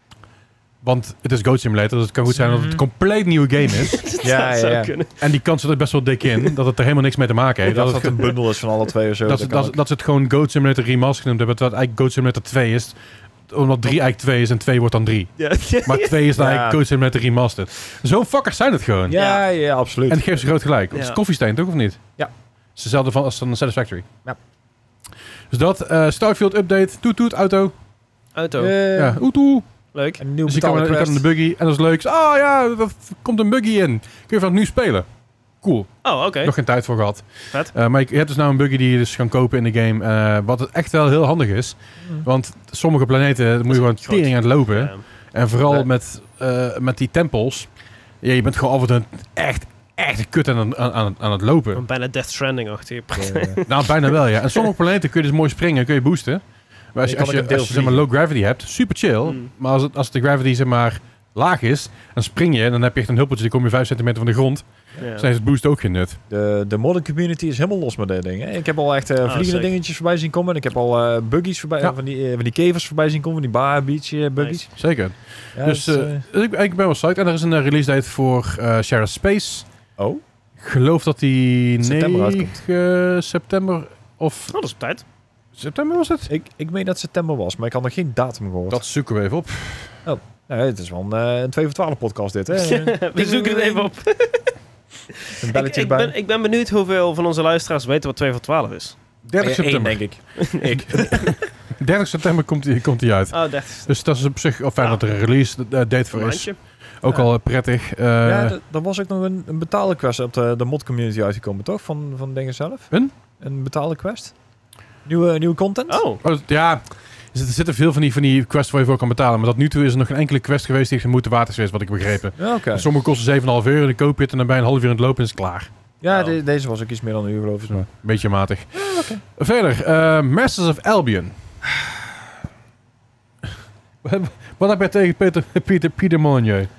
Want het is Goat Simulator, dus het kan goed zijn dat het een compleet nieuwe game is. Ja, dat zou ja. kunnen. En die kans zit er best wel dik in, dat het er helemaal niks mee te maken heeft. Ik dacht dat, dat het, het een bundel is van alle twee of zo. dat, Dat ze- kan dat, ook. dat ze het gewoon Goat Simulator Remaster genoemd hebben, terwijl het eigenlijk Goat Simulator twee is. Omdat drie eigenlijk twee is en twee wordt dan drie. Ja. Maar twee is dan Ja. eigenlijk Goat Simulator Remastered. Zo'n fuckers zijn het gewoon. Ja, ja, absoluut. En geef ze groot gelijk. Het is Ja. koffiesteen, toch of niet? Ja. Het is hetzelfde van als een Satisfactory. Ja. Dus dat, uh, Starfield update, toet toet, auto. Auto. Eh, Ja, oet oe. Leuk. Een nieuw Dus je kan, betaalde je kan in de quest. buggy en dat is leuk. Ah ja, er komt een buggy in. Kun je van nu spelen. Cool. Oh, oké. Nog geen tijd voor gehad. Vet. Uh, maar je hebt dus nou een buggy die je dus kan kopen in de game. Uh, wat het echt wel heel handig is. Mm. Want sommige planeten moet je gewoon groot. tering aan het lopen. Ja. En vooral Nee. met, uh, met die tempels. Ja, je bent gewoon af en toe echt, echt kut aan, aan, aan, aan het lopen. Gewoon bijna Death Stranding achter je. Eh, Nou, bijna wel, ja. En sommige planeten kun je dus mooi springen, kun je boosten. Maar als je, Je kan als je, ook een deel als je zeg maar, low gravity hebt, super chill. Mm. Maar als, het, als de gravity zeg maar laag is, dan spring je en dan heb je echt een huppeltje, die kom je vijf centimeter van de grond. Ja. Dus dan heeft het boost ook geen nut. De, de modder community is helemaal los met dit ding. Hè. Ik heb al echt eh, Ah, vliegende sick. dingetjes voorbij zien komen. Ik heb al eh, buggies voorbij, Ja. van, die, eh, van die kevers voorbij zien komen. Die Bar Beach eh, buggies. Zeker. Ja, dus dat is, uh, eh, dus ik, ik ben wel psyched. En er is een uh, release date voor uh, Share Space. oh, Ik geloof dat die September negen september of... Oh, dat is op tijd. September was het? ik, ik meen dat het september was, maar ik had nog geen datum gehoord. Dat zoeken we even op. Nee, het is wel een, eh, een twee voor twaalf podcast dit, hè? We zoeken het even op. Een Ik, belletje ik, erbij. ben, ik ben benieuwd hoeveel van onze luisteraars weten wat twee voor twaalf is. dertig Ja, één, september. denk ik. ik. dertig september komt die, komt die uit. Oh, dertig. Dus dat is op zich al fijn Ja. dat er een release uh, date voor is. Maandje. Ook Ja. al uh, prettig. Uh, ja, d- er was ook nog een, een betaalde quest op de, de mod community uitgekomen, toch? Van, van dingen zelf. Een? Een betaalde quest. Nieuwe, nieuwe content? Oh, Oh, ja, er zitten veel van die, van die quests waar je voor kan betalen. Maar tot nu toe is er nog geen enkele quest geweest die heeft moeten water is, wat ik begrepen. Ja, oké. Okay. Sommige kosten zeven komma vijf euro, dan koop je het en dan bij een half uur in het lopen en is het klaar. Ja, Oh. de- deze was ook iets meer dan een uur, geloof ik. Een beetje matig. Ja, oké. Verder, eh, Masters of Albion. Wat heb jij tegen Peter, Peter, Peter Molyneux?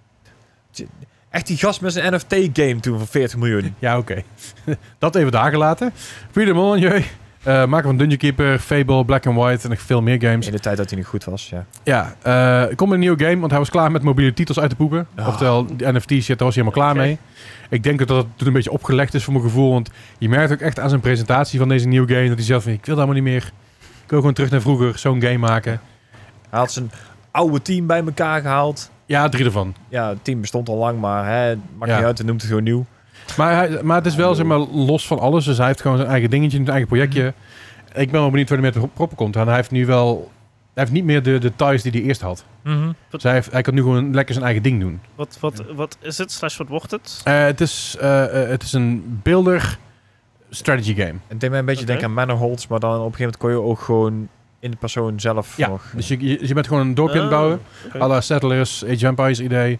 Echt die gast met zijn N F T-game toen van veertig miljoen. Ja, oké. Dat even daar gelaten. Peter Molyneux, uh, maker van Dungeon Keeper, Fable, Black and White en nog veel meer games. In de tijd dat hij niet goed was, ja. Ja, uh, komt een nieuwe game, want hij was klaar met mobiele titels uit te poepen. Oh. Oftewel, de N F T shit, daar was hij helemaal klaar Oké. mee. Ik denk dat dat toen een beetje opgelegd is voor mijn gevoel, want je merkt ook echt aan zijn presentatie van deze nieuwe game, dat hij zelf van, ik wil dat maar niet meer. Ik wil gewoon terug naar vroeger, zo'n game maken. Hij had zijn oude team bij elkaar gehaald. Ja, drie ervan. Ja, het team bestond al lang, maar hè, maakt Ja. niet uit, hij noemt het gewoon nieuw. Maar, hij, maar het is wel, zeg maar, los van alles. Dus hij heeft gewoon zijn eigen dingetje, zijn eigen projectje. Ik ben wel benieuwd waar hij met de proppen komt. En hij heeft nu wel... Hij heeft niet meer de details die hij eerst had. Mhm. Dus hij, heeft, hij kan nu gewoon lekker zijn eigen ding doen. wat, wat, wat is het? Slash, wat wordt het? Uh, het, is, uh, uh, het is een builder strategy game. Het deed mij een beetje Oké. denken aan Manorholds, maar dan op een gegeven moment kon je ook gewoon in de persoon zelf Ja, nog... dus je, je, je bent gewoon een dorpje aan het bouwen. oké. À la Settlers, Age of Empires idee.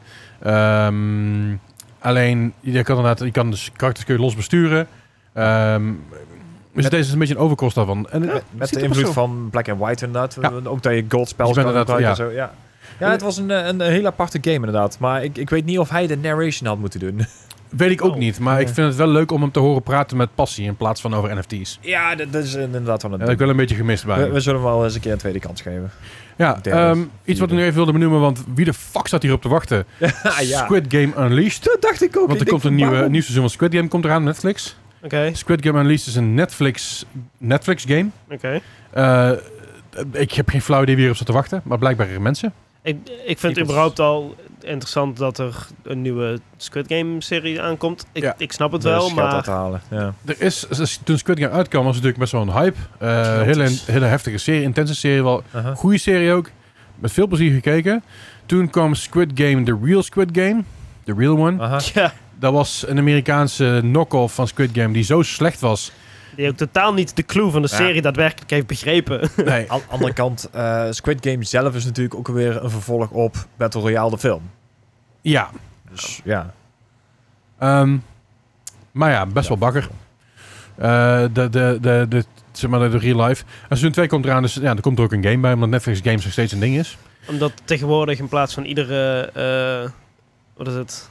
Um, alleen, je kan, inderdaad, je kan dus karakters kun je los besturen. Um, dus Met- deze is een beetje een overkost daarvan. En, Met, het met ziet de er invloed zo- van Black and White inderdaad. Ja. Ook dat je gold spells Je bent kan inderdaad, gebruiken en zo. Ja. Ja, het was een, eh, een, een hele aparte game inderdaad. Maar ik, ik weet niet of hij de narration had moeten doen. Weet ik ook Oh. niet, maar ik Ja. vind het wel leuk om hem te horen praten met passie in plaats van over N F T's. Ja, dat, dat is inderdaad wel een Dat heb ik wel een beetje gemist bij we, hem. we zullen hem wel eens een keer een tweede kans geven. Ja, derde, um, iets wat ik nu even wilde benoemen, want wie de fuck staat hierop te wachten? Ah, ja. Squid Game Unleashed. Dat dacht ik ook. Want er Ik komt denk een van, nieuwe, waarom? nieuw seizoen van Squid Game komt eraan op Netflix. Oké, Squid Game Unleashed is een Netflix, Netflix game. oké. Uh, ik heb geen flauw idee wie erop zit te wachten, maar blijkbaar er mensen. Ik, ik vind het überhaupt al interessant dat er een nieuwe Squid Game serie aankomt. Ik, Ja. ik snap het Dus wel, geld uit maar... te halen. Ja. Er is, is- toen Squid Game uitkwam was het natuurlijk best wel een hype. Uh, hele, hele heftige serie, intense serie, wel Uh-huh. goede serie ook. Met veel plezier gekeken. Toen kwam Squid Game, The Real Squid Game. The Real One. Aha. Ja, Dat was een Amerikaanse knock-off van Squid Game die zo slecht was. die ook totaal niet de clue van de Ja. serie daadwerkelijk heeft begrepen. Nee. Aan de andere kant, eh, Squid Game zelf is natuurlijk ook weer een vervolg op Battle Royale, de film. Ja. Dus ja. Ehm, maar ja, best wel bakker. Uh, de, de, de, de, zeg maar de real life. En seizoen twee komt eraan, dus ja, er komt er ook een game bij, omdat Netflix games nog steeds een ding is. Omdat tegenwoordig in plaats van iedere... eh, wat is het?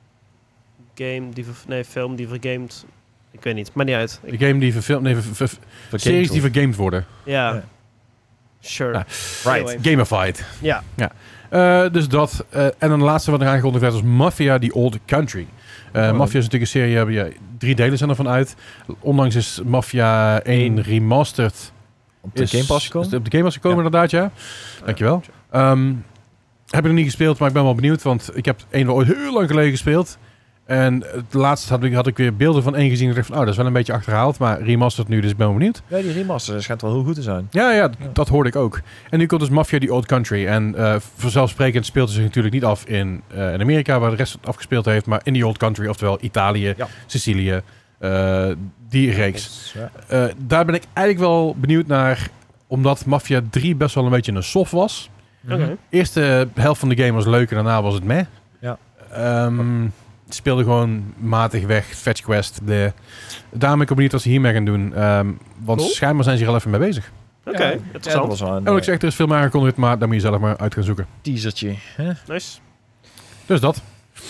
Game die... ver- Nee, film die vergamed... Ik weet niet, maar niet uit. Ik- De game die verfilmd, nee, ver- ver- series die vergamed worden. ja. Ja. Sure. Ja. Right. Anyway. Gamified. Ja. Uh, dus dat. Uh, en dan de laatste wat er aangekondigd werd was Mafia, The Old Country. Uh, Oh. Mafia is natuurlijk een serie, hebben ja, drie delen zijn ervan uit. Onlangs is Mafia één remastered. Op de is, Game Pass gekomen? is op de Game Pass gekomen Ja. inderdaad, ja. Dankjewel. Um, heb ik nog niet gespeeld, maar ik ben wel benieuwd, want ik heb één wel ooit heel lang geleden gespeeld. En het laatste had ik, had ik weer beelden van één gezien en ik dacht van, oh, dat is wel een beetje achterhaald, maar remastered nu, dus ik ben wel benieuwd. Ja, die remaster schijnt wel heel goed te zijn. Ja, ja, d- Ja. dat hoorde ik ook. En nu komt dus Mafia The Old Country. En uh, vanzelfsprekend speelt het zich natuurlijk niet af in, uh, in Amerika, waar de rest het afgespeeld heeft, maar in The Old Country, oftewel Italië, Ja. Sicilië, uh, die reeks. Dus, ja. Uh, daar ben ik eigenlijk wel benieuwd naar, omdat Mafia drie best wel een beetje een soft was. Oké. Mhm. De eerste helft van de game was leuk en daarna was het meh. Ja. Um, het speelde gewoon matig weg, fetch quest. De... Daarom ben ik ook benieuwd wat ze hiermee gaan doen. Um, want Cool. schijnbaar zijn ze hier al even mee bezig. Oké, Ja, ja, dat interessant. was wel een En ik eh, zeg, er is veel meer aangekondigd, maar daar moet je zelf maar uit gaan zoeken. teasertje. Hè? Nice. Dus dat.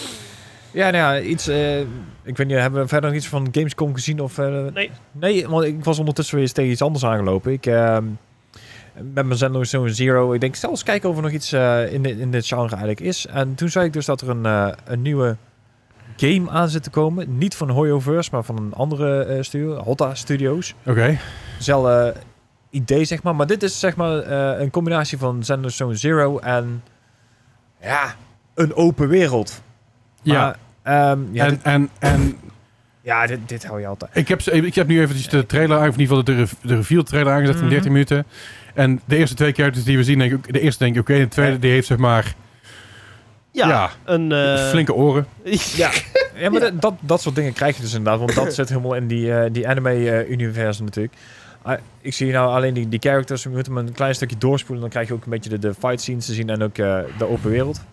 Ja, nou ja, iets... eh, ik weet niet, hebben we verder nog iets van Gamescom gezien? Of, eh, Nee. Nee, want ik was ondertussen weer eens tegen iets anders aangelopen. Ik... ehm met mijn Zenlong Zero. Ik denk, stel eens kijken of er nog iets uh, in, dit, in dit genre eigenlijk is. En toen zag ik dus dat er een, uh, een nieuwe game aan zit te komen. Niet van Hoyoverse, maar van een andere uh, studio. Hotta Studios. Oké. Okay. Zelfde uh, idee, zeg maar. Maar dit is zeg maar uh, een combinatie van Zenlong Zero en... Ja, een open wereld. Ja. Maar, um, ja, en, dit, en, en ja dit, dit hou je altijd. ik, heb, ik heb nu eventjes de trailer, of in ieder geval de, rev- de reveal trailer aangezet van Mhm. dertien minuten. En de eerste twee characters die we zien, denk ik, de eerste denk ik oké. Okay, de tweede die heeft zeg maar... Ja, Ja. een... eh, flinke oren. Ja, ja maar dat, dat, dat soort dingen krijg je dus inderdaad. Want dat zit helemaal in die, uh, die anime-universum natuurlijk. Ah, ik zie nou alleen die, die characters. We moeten hem een klein stukje doorspoelen. Dan krijg je ook een beetje de, de fight scenes te zien en ook uh, de open wereld.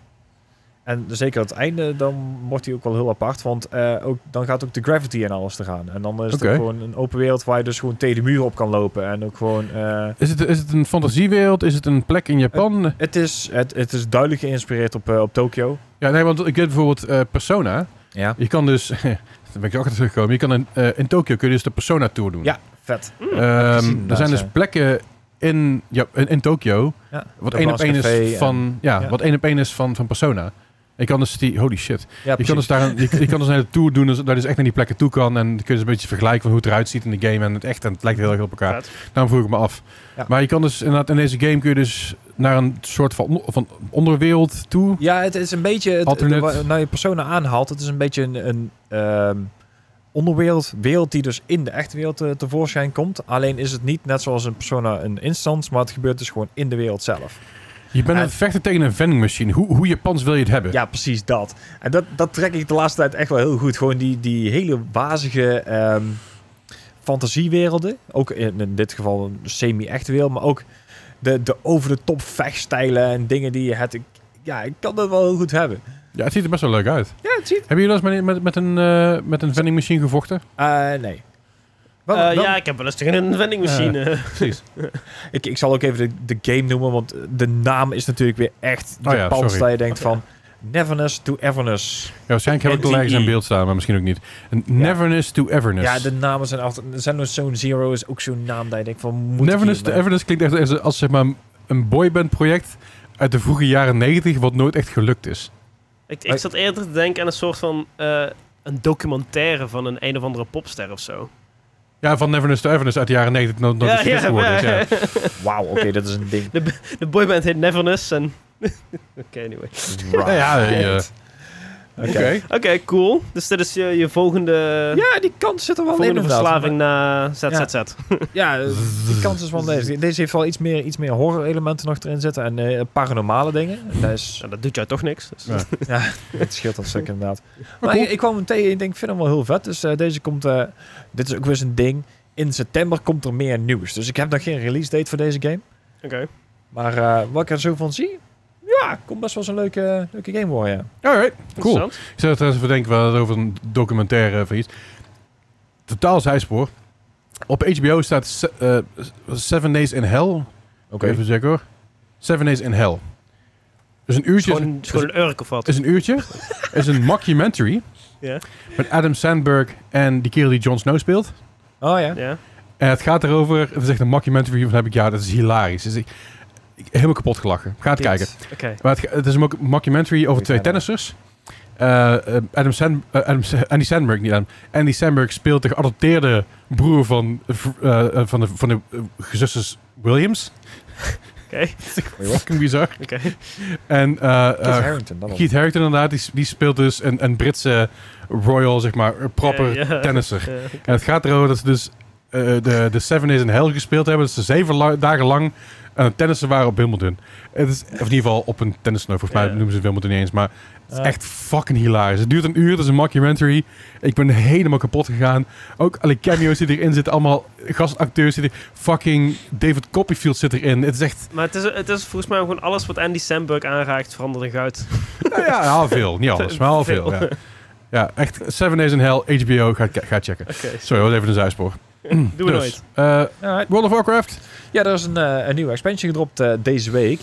En zeker het einde, dan wordt hij ook wel heel apart. Want uh, ook, dan gaat ook de gravity en alles te gaan. En dan is Oké. het ook gewoon een open wereld waar je dus gewoon tegen de muur op kan lopen. En ook gewoon... Uh, Is het, is het een fantasiewereld? Is het een plek in Japan? het, is, het, het is duidelijk geïnspireerd op, uh, op Tokio. Ja, nee, want ik weet bijvoorbeeld uh, Persona. Ja. Je kan dus... Daar ben ik ook achter teruggekomen. Je kan in, uh, in Tokio kun je dus de Persona Tour doen. Ja, vet. Mm. Ehm, gezien, er zijn dus ja. plekken in, ja, in, in Tokio Ja. wat De één op één Glass Café is van, en- ja, ja. wat één op één is van, van Persona. Je kan dus die, holy shit. Ja, Je kan dus daar een, je, je kan dus een hele tour doen, dus, dat je dus echt naar die plekken toe kan en dan kun je dus een beetje vergelijken van hoe het eruit ziet in de game en het echt en het lijkt heel erg op elkaar. Vet. Daarom vroeg ik me af. Ja. Maar je kan dus inderdaad in deze game kun je dus naar een soort van, van onderwereld toe. Ja, het is een beetje... Het, Alternate. de, nou, je Persona aanhaalt, het is een beetje een, een ehm, onderwereld, wereld die dus in de echte wereld uh, tevoorschijn komt. Alleen is het niet net zoals een Persona een instance, maar het gebeurt dus gewoon in de wereld zelf. Je bent aan En- het vechten tegen een vending machine. Hoe, hoe Japans wil je het hebben? Ja, precies dat. En dat, dat trek ik de laatste tijd echt wel heel goed. Gewoon die, die hele wazige ehm, fantasiewerelden. Ook in, in dit geval een semi-echte wereld, maar ook de, de over-de-top vechtstijlen en dingen die je hebt. Ik, ja, ik kan dat wel heel goed hebben. Ja, het ziet er best wel leuk uit. Ja, het ziet... Hebben jullie wel eens met, met, met een, eh, met een vending machine gevochten? Uh, nee. Wel, Uh, wel- ja, ik heb wel eens tegen een vendingmachine. Precies. Ik, ik zal ook even de, de game noemen, want de naam is natuurlijk weer echt Oh ja, Japans. sorry. Dat je denkt Oh ja. van Neverness to Everness. Ja, waarschijnlijk heb ik het al ergens in beeld staan, maar misschien ook niet. Een Neverness to Everness. Ja, de namen zijn altijd... Zenless Zone Zero is ook zo'n naam dat je denkt van... Moet ik Neverness to hiermee? Everness klinkt echt als, als zeg maar een boyband project uit de vroege jaren negentig wat nooit echt gelukt is. ik, ik zat eerder te denken aan een soort van uh, een documentaire van een een of andere popster of zo. Ja, van Neverness to Everness uit de jaren negentig dat dat ja, is ja, geworden is. Ja. Wauw, oké, dat is een ding. De boyband heet Neverness en... Oké, okay, anyway. Ja, ja, ja. Oké. Oké. Oké, okay, cool. Dus dit is je, je volgende, Ja, die kans zit er wel in volgende inderdaad. verslaving na Z Z Z. Ja, die kans is wel deze. Deze heeft wel iets meer, iets meer horror-elementen nog erin zitten en uh, paranormale dingen. En dat is... Nou, dat doet jou toch niks. Dus. Ja. Ja, het scheelt dat stuk inderdaad. Maar cool. ik, ik kwam hem tegen en ik denk, ik vind hem wel heel vet. Dus uh, deze komt... Uh, dit is ook weer zo'n ding. In september komt er meer nieuws. Dus ik heb nog geen release date voor deze game. Oké. Okay. Maar uh, wat ik er zo van zie... Ja, komt best wel zo'n leuke, leuke game worden, ja. Alright, cool. Interessant. Ik zou trouwens even denken, we hadden het over een documentaire van iets. Totaal zijspoor. Op H B O staat se- uh, Seven Days in Hell. Oké. Oké. Even checken hoor. Seven Days in Hell. Dus een uurtje... Gewoon, is, is gewoon een urk of wat. is een uurtje. is een mockumentary. Ja. Met Adam Sandberg en die kerel die Jon Snow speelt. Oh ja. Ja. En het gaat erover... Het is echt een mockumentary. Van heb ik, ja, dat is hilarisch. Dus ik, ik helemaal kapot gelachen. Ga het kijken. Oké. Okay. Maar het, het is een mock- mockumentary over Moet twee ik kijken. tennissers. Uh, uh, Adam, Sand, uh, Adam Sa- Andy Sandberg, niet Adam. Andy Sandberg speelt de geadopteerde broer van, uh, uh, van de, van de uh, gezusters Williams. Oké. Okay. Fucking bizar. Okay. En uh, uh, Keith Harington. Dan Keith Harington inderdaad, die, die speelt dus een, een Britse royal, zeg maar, proper Ja, ja. tennisser. Uh, okay. En het gaat erover dat ze dus uh, de, de Seven Days in Hell gespeeld hebben. Dat ze zeven la- dagen lang aan het tennissen waren op Wimbledon. Het is, of in ieder geval op een tennisnoot. Volgens mij Ja. noemen ze Wimbledon niet eens. Maar het is Ja. echt fucking hilarisch. Het duurt een uur, het is een mockumentary. Ik ben helemaal kapot gegaan. Ook alle cameo's die erin zitten. Allemaal gastacteurs zitten. Fucking David Copperfield zit erin. Het is echt... Maar het is, het is volgens mij gewoon alles wat Andy Samberg aanraakt verandert in goud. Nou ja, al veel. Niet alles, maar al veel. Ja, ja echt. Seven Days in Hell, H B O. Ga, ga checken. Oké. Okay. Sorry, dat was even een zijspoor. Doen we Dus, nooit. uh, Alright. World of Warcraft. Ja, er is een, uh, een nieuwe expansion gedropt uh, deze week.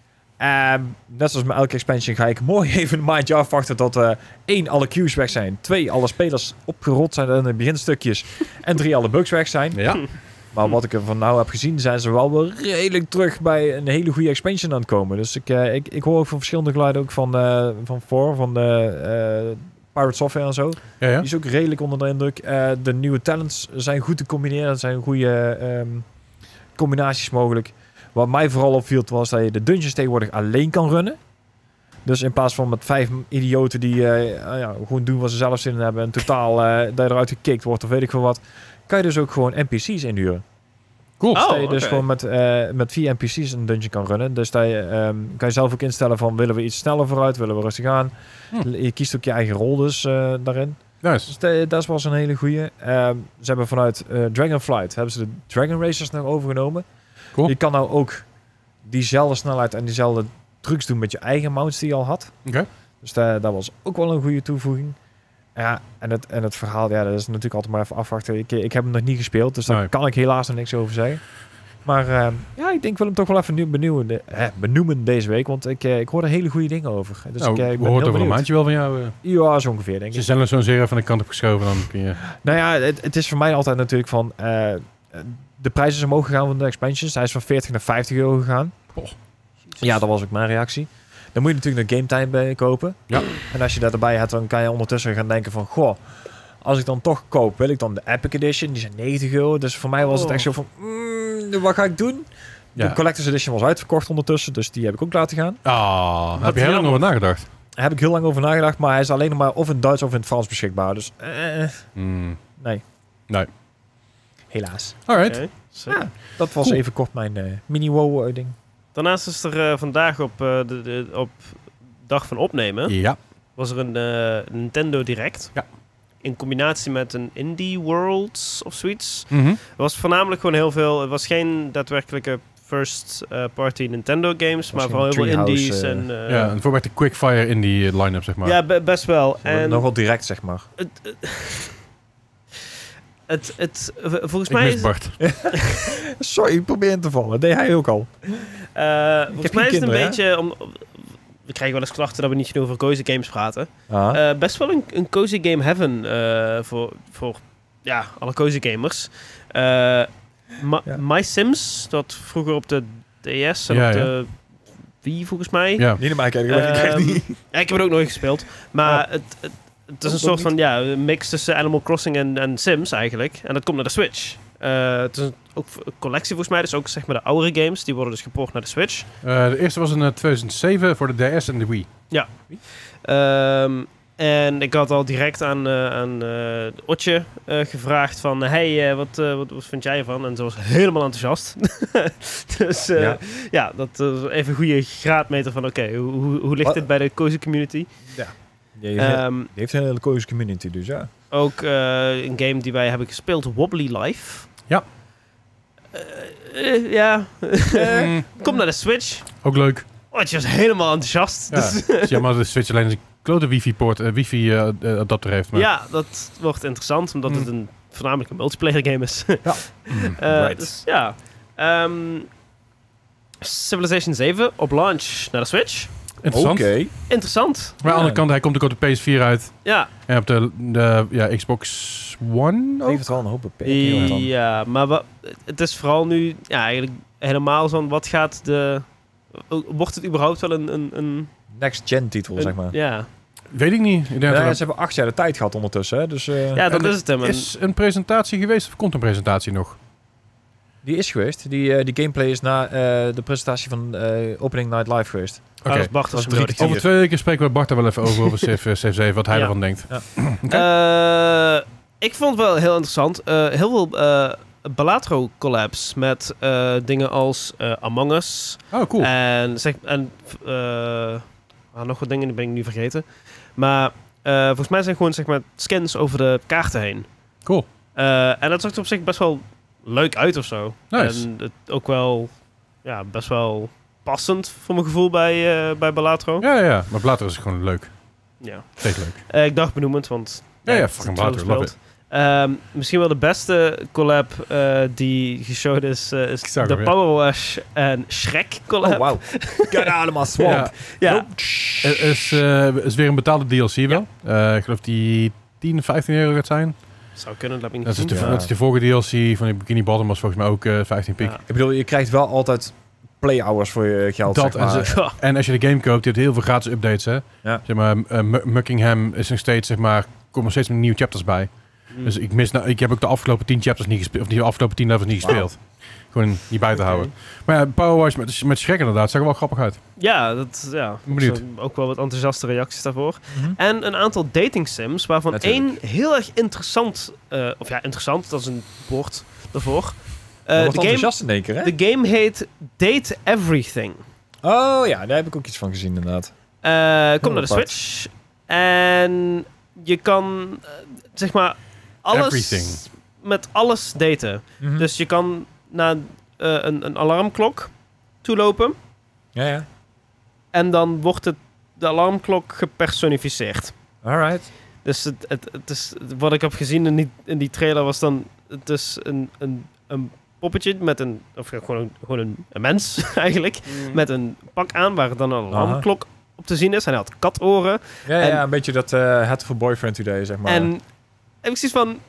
Um, net zoals met elke expansion ga ik mooi even een maandje afwachten tot uh, één, alle queues weg zijn. Twee, alle spelers opgerold zijn in de beginstukjes. En drie, alle bugs weg zijn. Ja. Maar wat ik er van nou heb gezien, zijn ze wel wel redelijk terug bij een hele goede expansion aan het komen. Dus ik, uh, ik, ik hoor ook van verschillende geluiden, ook van, uh, van voor, van de uh, Pirate Software en zo. Ja, ja. Die is ook redelijk onder de indruk. Uh, de nieuwe talents zijn goed te combineren. Er zijn goede um, combinaties mogelijk. Wat mij vooral opviel was dat je de dungeons tegenwoordig alleen kan runnen. Dus in plaats van met vijf idioten die uh, ja, gewoon doen wat ze zelf zin in hebben en totaal uh, dat je eruit gekikt wordt of weet ik veel wat, kan je dus ook gewoon N P C's inhuren. Cool. Dus Oh, dat je dus okay. gewoon met, uh, met vier N P C's een dungeon kan runnen. Dus dat je, um, kan je zelf ook instellen van willen we iets sneller vooruit, willen we rustig aan. Hm. Je kiest ook je eigen rol dus uh, daarin. Nice. Dus de, dat was een hele goeie. Ehm, ze hebben vanuit uh, Dragonflight hebben ze de Dragon Racers nog overgenomen. Cool. Je kan nou ook diezelfde snelheid en diezelfde trucs doen met je eigen mounts die je al had. Oké. Okay. Dus dat, dat was ook wel een goede toevoeging. Ja, en het, en het verhaal, ja, dat is natuurlijk altijd maar even afwachten. Ik, ik heb hem nog niet gespeeld, dus daar Nee. kan ik helaas nog niks over zeggen. Maar uh, ja, ik denk ik wil hem toch wel even nu benoemen, eh, benoemen deze week, want ik, uh, ik hoor er hele goede dingen over. Dus nou, ik, uh, ik we ben hoort heel over een benieuwd. maandje wel van jou. Uh, Ja, zo ongeveer, denk als ik. je zelf zo'n zero van de kant hebt geschoven, dan kun je... Nou ja, het, het is voor mij altijd natuurlijk van... Uh, de prijs is omhoog gegaan van de expansions. Hij is van veertig naar vijftig euro gegaan. Oh. Ja, dat was ook mijn reactie. Dan moet je natuurlijk nog game time bij kopen. Ja. En als je dat erbij hebt, dan kan je ondertussen gaan denken van... Goh, als ik dan toch koop, wil ik dan de Epic Edition. Die zijn negentig euro. Dus voor mij was het Oh. echt zo van... Mm, wat ga ik doen? Ja. De Collector's Edition was uitverkocht ondertussen. Dus die heb ik ook laten gaan. Ah, heb je hij heel lang allemaal? over nagedacht? Daar heb ik heel lang over nagedacht. Maar hij is alleen nog maar of in het Duits of in het Frans beschikbaar. Dus eh, Hmm. nee. Nee. Helaas. Alright. Oké, sick. Ja, dat was Cool. even kort mijn uh, mini-wow-ding. Daarnaast is er uh, vandaag op, uh, de, de, op dag van opnemen... Ja. was er een uh, Nintendo Direct. Ja. In combinatie met een Indie Worlds of zoiets. Mhm. Er was voornamelijk gewoon heel veel... Het was geen daadwerkelijke first-party Nintendo games, maar geen vooral heel veel Treehouse, indies. uh, en, uh, Ja, een voorbeeld de quickfire in die uh, line-up, zeg maar. ja, be- best wel. En Nog wel direct, zeg maar. het, het, het, het- v- volgens Ik mij mis is, Bart. Sorry, ik probeer in te vallen. Dat deed hij ook al. uh, volgens heb mij is geen het een kinderen, beetje... Om, we krijgen wel eens klachten dat we niet genoeg over cozy games praten. Ah. Uh, best wel een, een cozy game heaven uh, voor, voor ja, alle cozy gamers. Uh, Ma- Ja. My Sims, dat vroeger op de D S en Ja, op ja. de Wii volgens mij. Ja. Niet naar mij kijken, dat weet ik echt Ehm, niet. Ja, ik heb het ook nooit gespeeld. Maar Ja. het, het, het is Ook een soort niet. van ja, een mix tussen Animal Crossing en, en Sims eigenlijk. En dat komt naar de Switch. Uh, het is een, ook een collectie volgens mij. Dus ook zeg maar de oudere games. Die worden dus geport naar de Switch. Uh, de eerste was in uh, tweeduizend zeven voor de D S en de Wii. Um, en ik had al direct aan, uh, aan uh, Otje uh, gevraagd van... Hey, uh, wat, uh, wat, wat vind jij ervan? En ze was helemaal enthousiast. dus uh, ja. Ja. ja, dat is even een goede graadmeter van... Oké, okay, hoe, hoe, hoe ligt Wat? dit bij de cozy community? Ja. Die heeft, Um, die heeft een hele cozy community, dus ja. ook uh, een game die wij hebben gespeeld, Wobbly Life. Ja. Uh, uh, ja, Mm, kom naar de Switch. ook leuk. Otje was helemaal enthousiast. Ja. Dus, Het is jammer dat de Switch alleen een klote wifi-poort, uh, wifi-adapter heeft. Maar... ja, dat wordt interessant, omdat Mm. het een, voornamelijk een multiplayer game is. Mm, Uh, Right. Dus ja. Um, Civilization zeven op launch naar de Switch. Interessant. Oké. Interessant. Maar aan de andere kant, hij komt ook op de P S vier uit. Ja, En op de, de ja, Xbox One ook. Heeft wel een hoop beperkingen dan. ja maar wa- het is vooral nu ja, eigenlijk helemaal zo. Wat gaat de... Wordt het überhaupt wel een... een, een, Next-gen titel, een- zeg maar. Ja, Weet ik niet. Ik denk Ja, dat ze hebben acht jaar de tijd gehad ondertussen, hè. Dus uh, ja dat en is het hem. er En- is een presentatie geweest of komt een presentatie nog? die is geweest. Die, uh, die gameplay is na uh, de presentatie van uh, Opening Night Live geweest. Oké. Ah, dat is Bart Dat was als drie nodig. keer. Over twee weken spreken we Bart er wel even over, over Civ zeven, wat hij Ja. ervan denkt. Uh, ik vond het wel heel interessant. Uh, heel veel uh, Balatro collabs met uh, dingen als uh, Among Us. Oh, cool. En, zeg, en uh, ah, nog wat dingen, die ben ik nu vergeten. Maar uh, volgens mij zijn gewoon zeg maar, scans over de kaarten heen. Cool. Uh, en dat zag er op zich best wel leuk uit of zo. Nice. En het ook wel ja, best wel passend voor mijn gevoel bij, uh, bij Balatro. Ja, ja, ja. Maar Blatter is gewoon leuk. Ja. Zeker leuk. Uh, ik dacht benoemend, want... Ja, ja, het fucking is zo Blatter, love gespeeld. Um, misschien wel de beste collab uh, die geshowd is, uh, is zag de hem, ja. Power Wash en Shrek collab. Oh, wauw. Get out of my swamp. Ja, Ja, het is, uh, is weer een betaalde D L C wel. Uh, ik geloof die tien, vijftien euro gaat zijn. zou kunnen, dat heb ik Dat niet is, de, gezien. Ja. dat is de vorige D L C van die Bikini Bottom was volgens mij ook uh, vijftien piek. Ja. Ik bedoel, je krijgt wel altijd play hours voor je geld, Dat zeg maar. en ze- En als je de game koopt, je hebt heel veel gratis updates. Hè? Ja. Zeg maar, uh, M- Muckingham is nog steeds, zeg maar, komen nog steeds met nieuwe chapters bij. Mm. Dus ik mis, nou, ik heb ook de afgelopen tien chapters niet gespeeld, of de afgelopen tien levels niet gespeeld. Gewoon niet bij te Oké. houden. Maar ja, Power Wash met, met Shrek inderdaad, zag er wel grappig uit. Ja, dat, ja. Benieuwd. Zo- ook wel wat enthousiaste reacties daarvoor. Mhm. En een aantal dating sims, waarvan Natuurlijk. één heel erg interessant... uh, of ja, interessant, dat is een woord daarvoor. Uh, Je wordt de, game, enthousiast in één keer, hè? de game heet Date Everything. Oh ja, daar heb ik ook iets van gezien, inderdaad. Uh, komt naar de apart. Switch. En je kan, uh, zeg maar, alles Everything. met alles daten. Mhm. Dus je kan naar uh, een, een alarmklok toelopen Ja, ja. en dan wordt het, de alarmklok gepersonificeerd. Alright. Dus het, het, het is, wat ik heb gezien in die, in die trailer was dan, het is een, een, een poppetje met een, of ja, gewoon een, gewoon een, een mens eigenlijk, met een pak aan waar dan een alarmklok op te zien is. En hij had katoren. Ja, En- ja, een beetje dat uh, het voor boyfriend today, zeg maar. En heb ik zoiets van,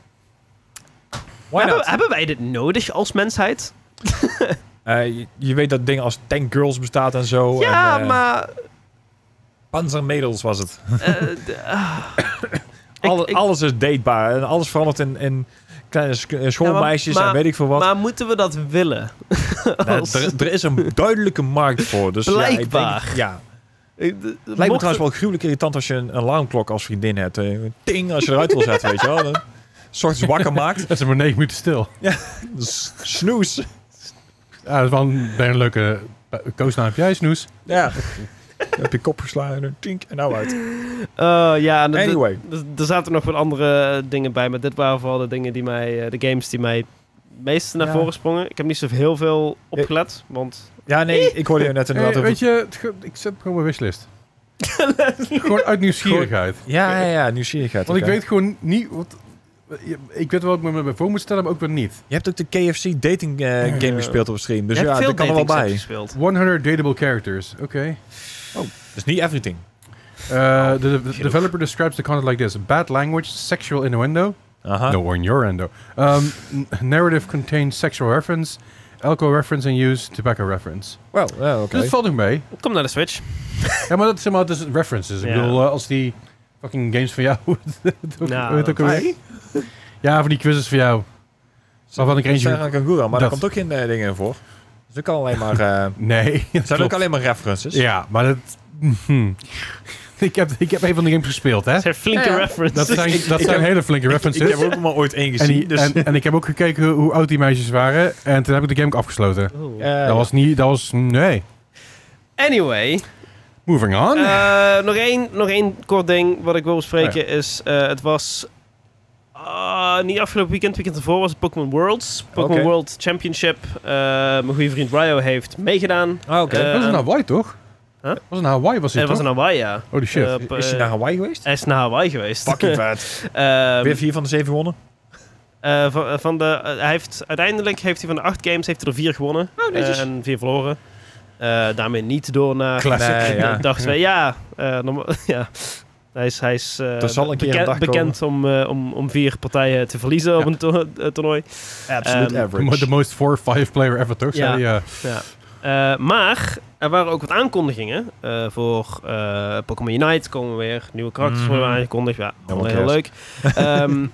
Why hebben, not? hebben wij dit nodig als mensheid? Uh, je, je weet dat dingen als Tank Girls bestaat en zo. ja, en, uh, maar... Panzermädels was het. uh, de- ah. Alle, Ik- ik- alles is datebaar. En alles verandert in, in kleine sch- schoolmeisjes maar- en weet ik veel wat. Maar moeten we dat willen? Nou, Als- er, er is een duidelijke markt voor. Dus Blijkbaar. Ja, ik denk, ja. Ik- de- Het lijkt me mochten- trouwens wel gruwelijk irritant als je een, een alarmklok als vriendin hebt. Eh, Ting, als je eruit wil zetten, weet je wel. Dan, 's ochtends wakker maakt. Dat is maar negen minuten stil. Dus snoes. Oh, Ja, dat is wel een, ben een leuke uh, koosnaam. Heb jij, Snoes? Ja. Dan heb je kop geslagen en tink en nou uit. Uh, ja, en de- Anyway. de- er zaten nog wat andere dingen bij, maar dit waren vooral de dingen die mij, uh, de games die mij het meest naar Ja. voren sprongen. Ik heb niet zo heel veel opgelet, want Ja, nee, ik hoorde je net inderdaad Hey, over... weet je, het ge- ik zet gewoon mijn wishlist. Gewoon uit nieuwsgierigheid. Ja, ja, ja, nieuwsgierigheid. Want ik oké. weet gewoon niet... Wat, ik weet wel wat ik me bij voor moet stellen, maar ook weer niet. Je hebt ook de K F C dating eh, game Ja. gespeeld op stream. Dus je ja, hebt veel dat kan er wel datings bij. gespeeld. honderd dateable characters. Oké. Dus niet everything. Uh, the, the developer describes the content like this. Bad language, sexual innuendo. Aha. No, or innuendo. Um, n- narrative contains sexual reference, alcohol reference and use, tobacco reference. Wel, ja, oké. Dus dat valt nog mee. Kom naar de Switch. Ja, maar dat, zeg maar, dat is references. Ik Ja. bedoel, uh, als die fucking games van jou... Nou, Hoe heet het ook alweer? Ja, van die quizzes van jou. Waarvan ik er Dat zijn eentje... eigenlijk een Google, maar daar Dat- komt ook geen eh, dingen in voor. Dus dat kan alleen maar... eh Nee. het zijn klopt. ook alleen maar references. Ja, maar dat... hm. ik, heb, ik heb een van de games gespeeld, hè? Dat zijn flinke Ja, ja. references. Dat zijn, ik- dat ik zijn heb- hele flinke Ik references. heb ook maar ooit één En, gezien. die- dus, en, en ik heb ook gekeken hoe, hoe oud die meisjes waren. En toen heb ik de game ook afgesloten. Oeh. eh, dat was niet... Dat was... Nee. Anyway, Moving on. uh, nog, één, nog één kort ding wat ik wil bespreken is... Uh, het was... Uh, niet afgelopen weekend, weekend ervoor was het Pokémon Worlds. Pokémon Oké. World Championship. Uh, mijn goede vriend Ryo heeft meegedaan. Ah, oké. eh, dat was in Hawaii, toch? Huh? Was in Hawaii, was En dit, dat was toch? in Hawaii, ja. Holy shit. Uh, op, is hij uh, naar Hawaii geweest? Hij is naar Hawaii geweest. Fucking vet. Ehm, Weer vier van de zeven gewonnen? Uh, van, van de, uh, hij heeft, uiteindelijk heeft hij van de acht games heeft hij er vier gewonnen. Oh, netjes. Uh, en vier verloren. Uh, daarmee niet door naar Classic. Nee, ja. dag twee. Ja, uh, norma- ja. Hij is, hij is uh, Er zal een keer een beken- dag bekend om, uh, om, om vier partijen te verliezen op Ja. een to- uh, toernooi. Absolute Ehm, average. The most four five player ever, toch? Ja. Zei hij, uh, Uh, maar er waren ook wat aankondigingen uh, voor uh, Pokémon Unite. Komen weer nieuwe karakters Mhm. worden aangekondigd. Ja, allemaal heel cares. leuk. um,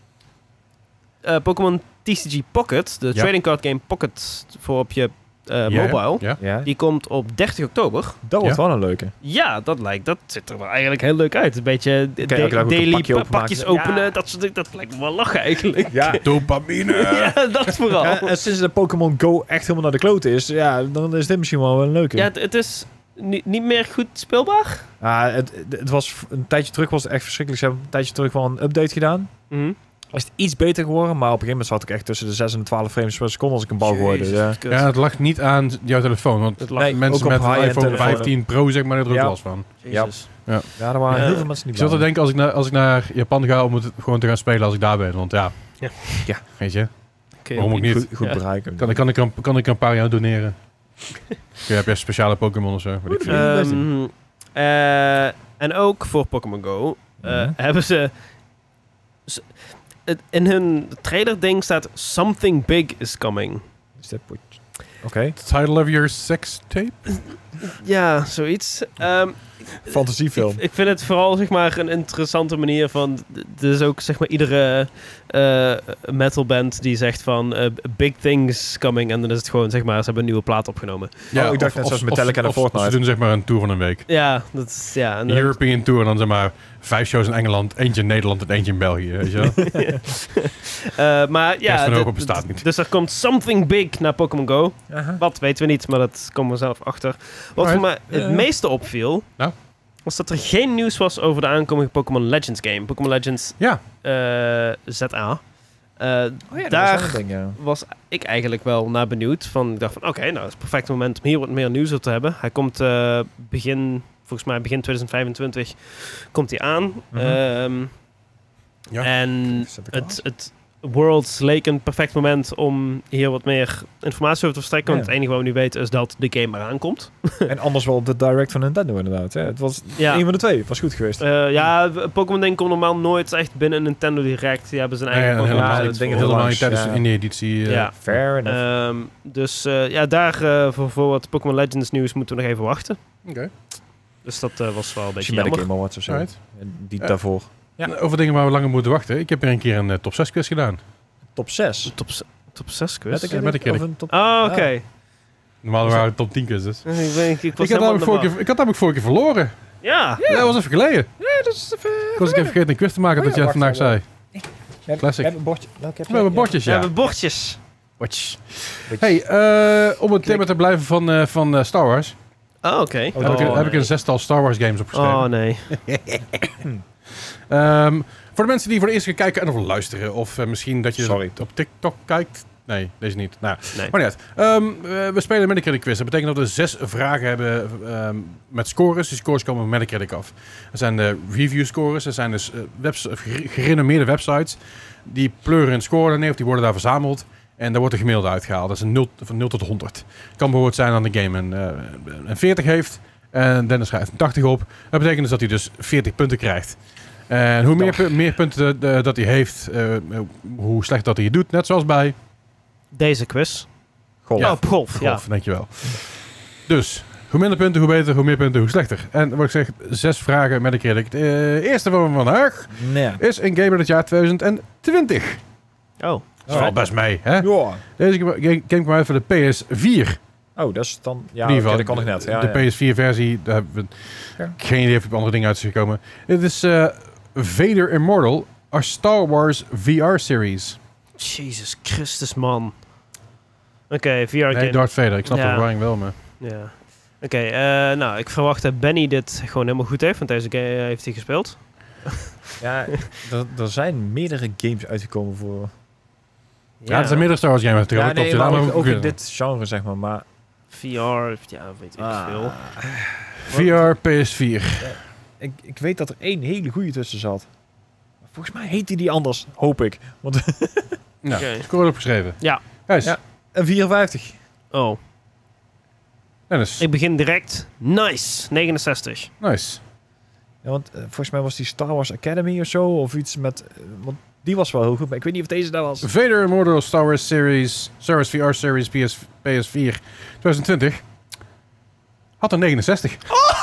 uh, Pokémon T C G Pocket, de Ja. trading card game Pocket voor op je uh, ja, mobile. Ja. Ja, Die komt op dertig oktober. dat wordt Ja. wel een leuke. Ja, dat lijkt, dat ziet er wel eigenlijk heel leuk uit. Een beetje de- Kan je elke dag ook een daily pakje pa- openmaken? pakjes Ja. openen. Dat, soort, dat lijkt me wel lachen eigenlijk. Ja. Dopamine. Ja, dat vooral. Ja, en sinds de Pokémon Go echt helemaal naar de klote is, ja, dan is dit misschien wel een leuke. Ja, het, het is ni- niet meer goed speelbaar. Ah, het, het was een tijdje terug was het echt verschrikkelijk. Ze hebben een tijdje terug wel een update gedaan. Mhm. Is het iets beter geworden, maar op een gegeven moment zat ik echt tussen de zes en de twaalf frames per seconde als ik een bal gooide. Jezus, Ja. kut. Ja, het lag niet aan jouw telefoon. Want Het lag- Nee, mensen ook op met een high-end iPhone telefoons. vijftien Pro, zeg maar, daar er ook Ja. last van. Jezus. Ja, er waren Ja. heel veel mensen Ik niet zat te blij. denken als ik, naar, als ik naar Japan ga om het gewoon te gaan spelen als ik daar ben. Want ja, Ja. Ja. weet je, Oké, waarom ook niet? Goed, goed Ja. bereiken. Kan, kan, ik, een- kan ik een paar jaar doneren? Ja, heb je speciale Pokémon of zo? Weet ik veel. Ja. Ehm, eh, en ook voor Pokémon Go eh, Mhm. hebben ze... s- het- in hun trailer ding staat Something Big is coming. Is dat pot- Oké. Title of your sex tape? Ja, zoiets. Ehm, Fantasiefilm. Ik, ik vind het vooral zeg maar een interessante manier van... d- Er is ook zeg maar iedere eh metalband die zegt van eh, big things coming. En dan is het gewoon zeg maar ze hebben een nieuwe plaat opgenomen. Oh, ik dacht net zoals Metallica en of, Fortnite. Of ze doen zeg maar een tour van een week. Ja, dat is... Ja, en Een dan- European tour en dan zeg maar vijf shows in Engeland, eentje in Nederland en eentje in België. Weet je wel? Eh, maar ja, Rest van d- Europa d- bestaat niet. Dus er komt something big naar Pokémon Go. Aha. Wat weten we niet, maar dat komen we zelf achter. Wat voor mij het Ja. meeste opviel, Nou? was dat er geen nieuws was over de aankomende Pokémon Legends game. Pokémon Legends Ja. uh, Z A. Uh, Oh ja, daar dat was wel een ding, ja. was ik eigenlijk wel naar benieuwd. Van, ik dacht van, oké, okay, nou, het is het perfecte moment om hier wat meer nieuws op te hebben. Hij komt uh, begin, volgens mij begin twintig vijfentwintig, komt hij aan. Mhm. Um, Ja. En Zet ik het, het Worlds leek een perfect moment om hier wat meer informatie over te verstrekken. Ja. Want het enige wat we nu weten is dat de game eraan komt. En anders wel op de Direct van Nintendo inderdaad. Hè. Het was Ja. een van de twee. Het was goed geweest. Uh, ja, Pokémon Ding komt normaal nooit echt binnen een Nintendo Direct. Die hebben zijn Nee, eigen en Pokémon helemaal, ja, Direct dat voor. ding helemaal langs, niet tijdens ja. in die editie. uh, Ja. Fair enough. Um, dus uh, ja, daar uh, voor, voor wat Pokémon Legends nieuws moeten we nog even wachten. Oké. Dus dat uh, was wel een beetje Misschien ben ik jammer. Game Awards of zo. Alright. En Die Ja. daarvoor. Ja. Over dingen waar we langer moeten wachten. Ik heb er een keer een uh, top zes quiz gedaan. Top zes. Top, z- top zes quiz? Met een Ja, met een keer. keer. Of een top... Oh, oké. Ah. Normaal Is waren het top tien quizzes. Ik, ben- ik, ik was Ik had, helemaal namelijk in de vorige war. keer, ik had namelijk vorige keer verloren. Ja. Ja, dat was even geleden. Ja, dat is even... Ik was ik even vergeten een quiz te maken Oh dat ja, jij het wacht vandaag even. zei. We hebben- Classic. We hebben een bordje. Nou, ik heb We hebben bordjes, Ja, ja. we hebben bordjes. Watch. Ja. Hey, uh, om het thema te blijven van, uh, van uh, Star Wars, Oh, oké. Oh, heb, Oh, ik, heb nee. ik een zestal Star Wars games opgeschreven. Oh, nee. Um, voor de mensen die voor de eerste keer kijken en of luisteren, of uh, misschien dat je Sorry. op TikTok kijkt. Nee, deze niet. Nou, nee. maar niet uit. Um, uh, we spelen Metacritic quiz. Dat betekent dat we zes vragen hebben um, met scores. Die scores komen van Metacritic af. Er zijn de review scores. Er zijn dus uh, webs- gerenommeerde websites. Die pleuren een score neer, of die worden daar verzameld. En daar wordt een gemiddelde uitgehaald. Dat is een nul, van nul tot honderd. Het kan bijvoorbeeld zijn dat een game een, uh, een veertig heeft. En Dennis schrijft een tachtig op. Dat betekent dus dat hij dus veertig punten krijgt. En hoe meer, pu- meer punten uh, dat hij heeft, uh, hoe slecht dat hij het doet. Net zoals bij Deze quiz. Golf. Ja, op golf. Ja. golf, dankjewel. Dus, hoe minder punten, hoe beter. Hoe meer punten, hoe slechter. En wat ik zeg, zes vragen met een critic. De eerste van vandaag Nee. is een game uit het jaar twintig twintig. Oh. Dat valt best mee, hè? Ja. Deze game game kwam uit voor de P S vier. Oh, dat is dan... Ja, In ieder oké, geval, dat kan ik net. Ja, de ja. P S vier versie, daar hebben we Ja. geen idee of er op andere dingen uit is gekomen. Dit is uh, Vader Immortal, a Star Wars V R-series. Jezus Christus, man. Oké, V R Nee, game. Darth Vader. Ik snap Ja. de verwarring wel, maar... Ja. Oké, eh, nou, ik verwacht dat Benny dit gewoon helemaal goed heeft, want deze game heeft hij gespeeld. Ja, er, er zijn meerdere games uitgekomen voor... Ja, er zijn meerdere Star Wars games Ja, natuurlijk. nee, Klopt, maar ja, ook, maar ook in goed. dit genre, zeg maar. Maar V R, ja, weet ik Ah. veel. V R, P S vier. ik, ik weet dat er één hele goede tussen zat. Volgens mij heet die die anders, hoop ik. Want Nou, Oké. score opgeschreven. Ja. Gijs, Ja. een vierenvijftig. Oh, Dennis. ik begin direct. Nice, negenenzestig. Nice. Ja, want uh, volgens mij was die Star Wars Academy of zo, of iets met... Uh, want die was wel heel goed, maar ik weet niet of deze daar was. Vader Immortal Star Wars Series, Star Wars V R Series P S, P S vier twintig twintig. Had een negenenzestig.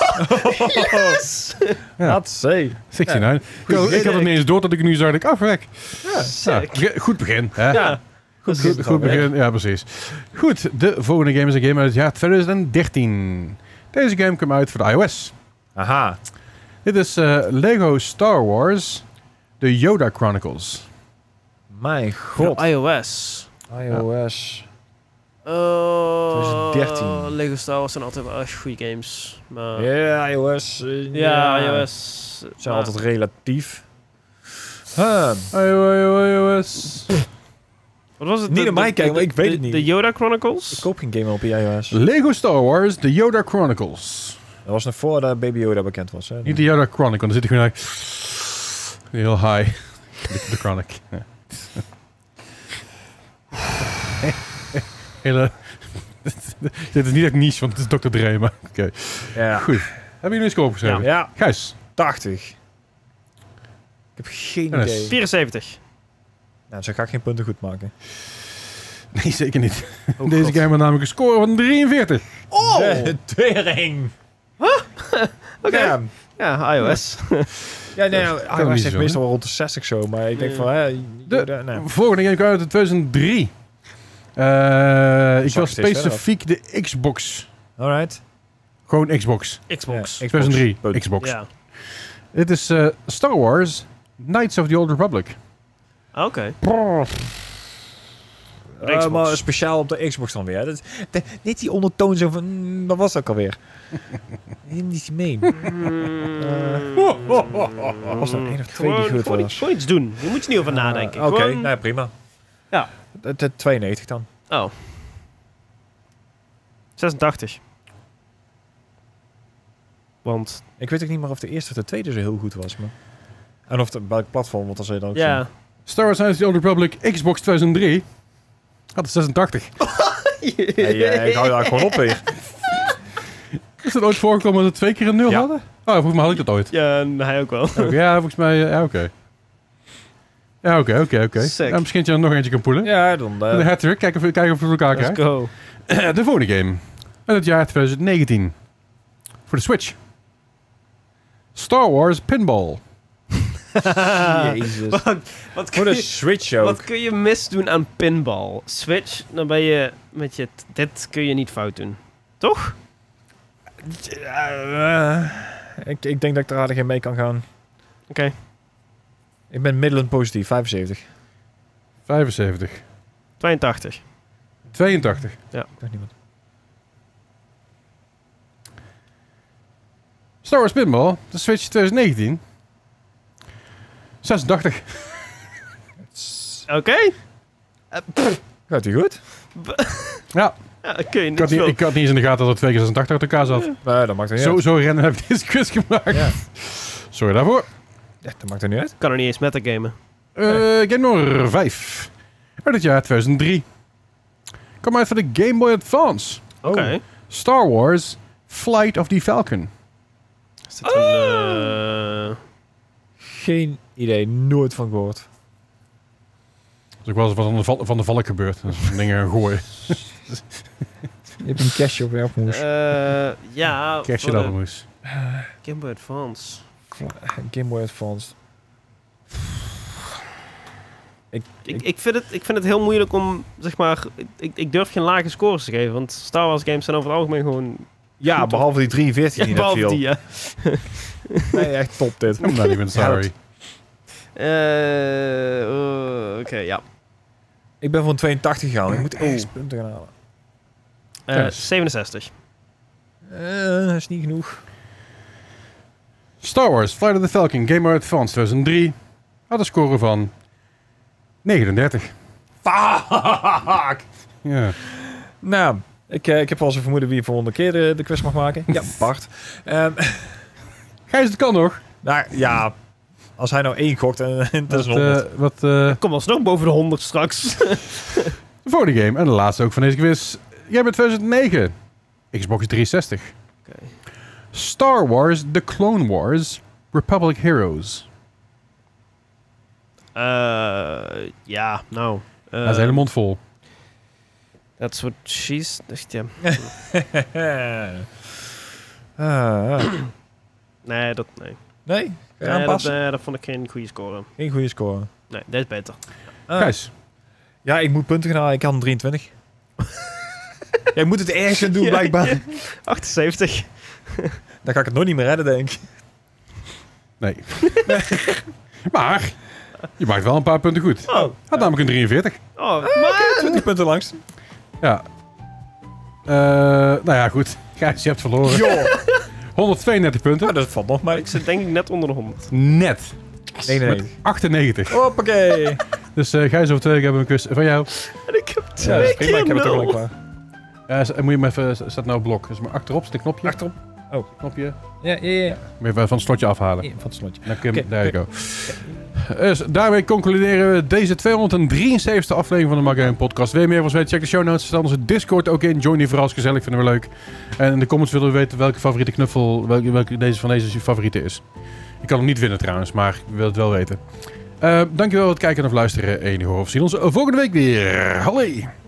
Yes! Ja. Laat say. zesennegentig. Goed ik, had, ik begin, had het niet eens door dat ik nu zag. Ik af, weg. Ja. Ja, Sick. begin- goed begin. Hè? Ja. Goed, begin goed, van, goed hè? begin. Ja, precies. Goed, de volgende game is een game uit het jaar twintig dertien. Deze game kwam uit voor de iOS. Aha. Dit is uh, Lego Star Wars, The Yoda Chronicles. Mijn Voor god. iOS. iOS. Oh, twintig dertien. Lego Star Wars zijn altijd wel echt goede games. Maar Ja, iOS. uh, ja, iOS. Zijn maar- altijd relatief. Huh. iOS. Wat was het? Niet De- naar mij de- kijken, maar de- ik weet de- het niet. De Yoda Ik Chronicles? koop geen game op iOS. Lego Star Wars, The Yoda Chronicles. Dat was nog voor dat Baby Yoda bekend was. Hè? Niet de Yoda Chronicle, dan zit hij gewoon like, heel high. De, de Chronic. Ja. Hele... Dit is niet echt niche, want het is dokter Dre, maar oké. Ja. Goed. Hebben jullie een score opgeschreven? Ja. Gijs? tachtig. Ik heb geen Dennis. idee. vierenzeventig. Nou, zo ga ik geen punten goed maken. Nee, zeker niet. Oh, Deze God. game had namelijk een score van drieënveertig. Oh! De tering! Oké. Ja, Ja, iOS. ja nee, Dat kan iOS niet zegt zo, meestal wel rond de zestig zo, maar ik denk Ja. van, hè, De- Yoda, nee. Volgende game kwam uit in tweeduizend drie. Uh, ik Zag was ik steeds specifiek de Xbox. Alright. Gewoon Xbox. Xbox. Ja, tweeduizend drie, Punt. Xbox. Ja. Dit is uh, Star Wars, Knights of the Old Republic. Oké. de Uh, Xbox. maar speciaal op de Xbox dan weer. Dat, de, niet die ondertoon zo van... Mm, wat was dat ook alweer? Neem niet mee. Mm, was er één of twee die gewoon, goed gewoon, was? gewoon iets doen. Je moet er niet over nadenken. Uh, Oké, Gewoon- nou prima. Ja. De, de tweeënnegentig dan. Oh. zesentachtig. Want, Ik weet ook niet meer of de eerste of de tweede zo heel goed was. Maar... En of de, welk platform, want dan zou je dan ook ja. Star Wars Knights of the Old Republic Xbox tweeduizend drie. Had het zesentachtig. zien. Hey, eh, ik hou daar gewoon op weer. Is het ooit voorgekomen dat we twee keer een nul Ja. hadden? Oh, volgens mij had ik dat ooit. Ja, en hij ook wel. Oké, ja, volgens mij... eh, Ja, oké. Ja, oké, oké, oké. Sick. Ja, misschien dat je er nog eentje kan poelen. Ja, dan... De Uh, hat-trick. Kijken of, kijken of we het elkaar Let's krijgen. go. De volgende game. Uit het jaar twintig negentien. Voor de Switch. Star Wars Pinball. Jezus. Wat, wat, Voor kun de je, Switch ook. wat kun je misdoen aan pinball? Switch, dan ben je met je... t- Dit kun je niet fout doen. Toch? Uh, ik, ik denk dat ik er aardig in mee kan gaan. Oké. Ik ben middelend positief, vijfenzeventig. vijfenzeventig. tweeëntachtig. tweeëntachtig. Ik dacht niemand. Star Wars Pinball. De Switch twintig negentien. zesentachtig. Oké. Eh, pff, Gaat u goed? Ja, ja, dan kun je ik niet had, niet, veel. ik had niet eens in de gaten dat er twee keer zesentachtig uit elkaar zat. Nee, dat maakt er niet Zo, uit. zo rennen heb ik deze quiz gemaakt. Ja. Sorry daarvoor. Ja, dat maakt er niet uit. kan er niet eens metagamen. Uh, game nummer vijf. Uit het jaar tweeduizend drie. Kom uit voor de Game Boy Advance. Oké. Star Wars Flight of the Falcon. Is dit een... eh, Geen idee, nooit van gehoord. Dat is ook wel eens wat van de, val- van de valk gebeurd. Dat is dingen gaan gooien. Je hebt een cashje op werpmoes. eh, ja, Kerstje voor dat de moest. Game Boy Advance. Game Boy Advance. Ik, Ik, ik, vind het, ik vind het heel moeilijk om, zeg maar... Ik, ik durf geen lage scores te geven, want Star Wars games zijn over het algemeen gewoon... ja, goed, behalve die drieënveertig Ja, die net behalve viel. die, ja. Nee, echt top dit. I'm not even sorry. Eh, eh, Oké, ja. Ik ben voor een tweeëntachtig gegaan. Ik moet eerst punten gaan halen. Eh, Yes. zevenenzestig. Eh, dat is niet genoeg. Star Wars Flight of the Falcon Game Boy Advance tweeduizend drie. Had een score van negenendertig. Fuck! Ja. Nou, ik, eh, ik heb wel eens een vermoeden wie volgende keer de, de quiz mag maken. Ja, Bart. Ehm, Gijs, het kan nog. nou ja, als hij nou één gokt en en het is Wat, een honderd. eh, wat, eh, Kom alsnog boven de honderd straks. de volgende game. En de laatste ook van deze quiz. Jij bent tweeduizend negen. Xbox driehonderdzestig. Oké. Star Wars The Clone Wars Republic Heroes. Eh, ja, nou. eh, Hij is een hele mond vol. That's what she's... Echt, ja. Ah, ah. Nee, dat... Nee. Nee? Kan je Nee, dat, aanpassen? eh, dat vond ik geen goede score. Geen goede score. Nee, dit is beter. Ah. Gijs. Ja, ik moet punten gaan halen. Ik had een drieëntwintig. Ja, ik moet het ergens gaan doen, Ja, blijkbaar. ja. achtenzeventig. Dan ga ik het nog niet meer redden, denk ik. Nee. Maar je maakt wel een paar punten goed. Oh, Had namelijk een drieënveertig. oh maar... twintig punten langs. Ja. Eh, nou ja, goed. Gijs, je hebt verloren. Joh. honderdtweeëndertig punten. Ja, dat valt nog mee. Ik zit denk ik net onder de honderd. Net. eenennegentig. achtennegentig. Hoppakee. Dus eh Gijs, over twee weken hebben we een quiz van jou. En ik heb Ja, twee dat is prima. Ik keer heb het ook nul. al klaar. Ja, s- moet je hem even... Staat nou op blok. Dus maar achterop zit een knopje. Achterop. Oh. Knopje. Ja, ja, ja. Moet je even van het slotje afhalen. Ja, van het slotje. Dan kun je, Oké, there you go. Dus daarmee concluderen we deze tweehonderddrieënzeventigste aflevering van de Mark Gaming Podcast. Wil je meer van ons weten? Check de show notes. Er staat onze Discord ook in. Join die vooral, is gezellig. Vinden we leuk. En in de comments willen we weten welke favoriete knuffel, welke, welke deze van deze je favoriete is. Je kan hem niet winnen trouwens, maar ik wil het wel weten. Uh, dankjewel voor het kijken of luisteren. En je hoort of zien ons volgende week weer. Hallo!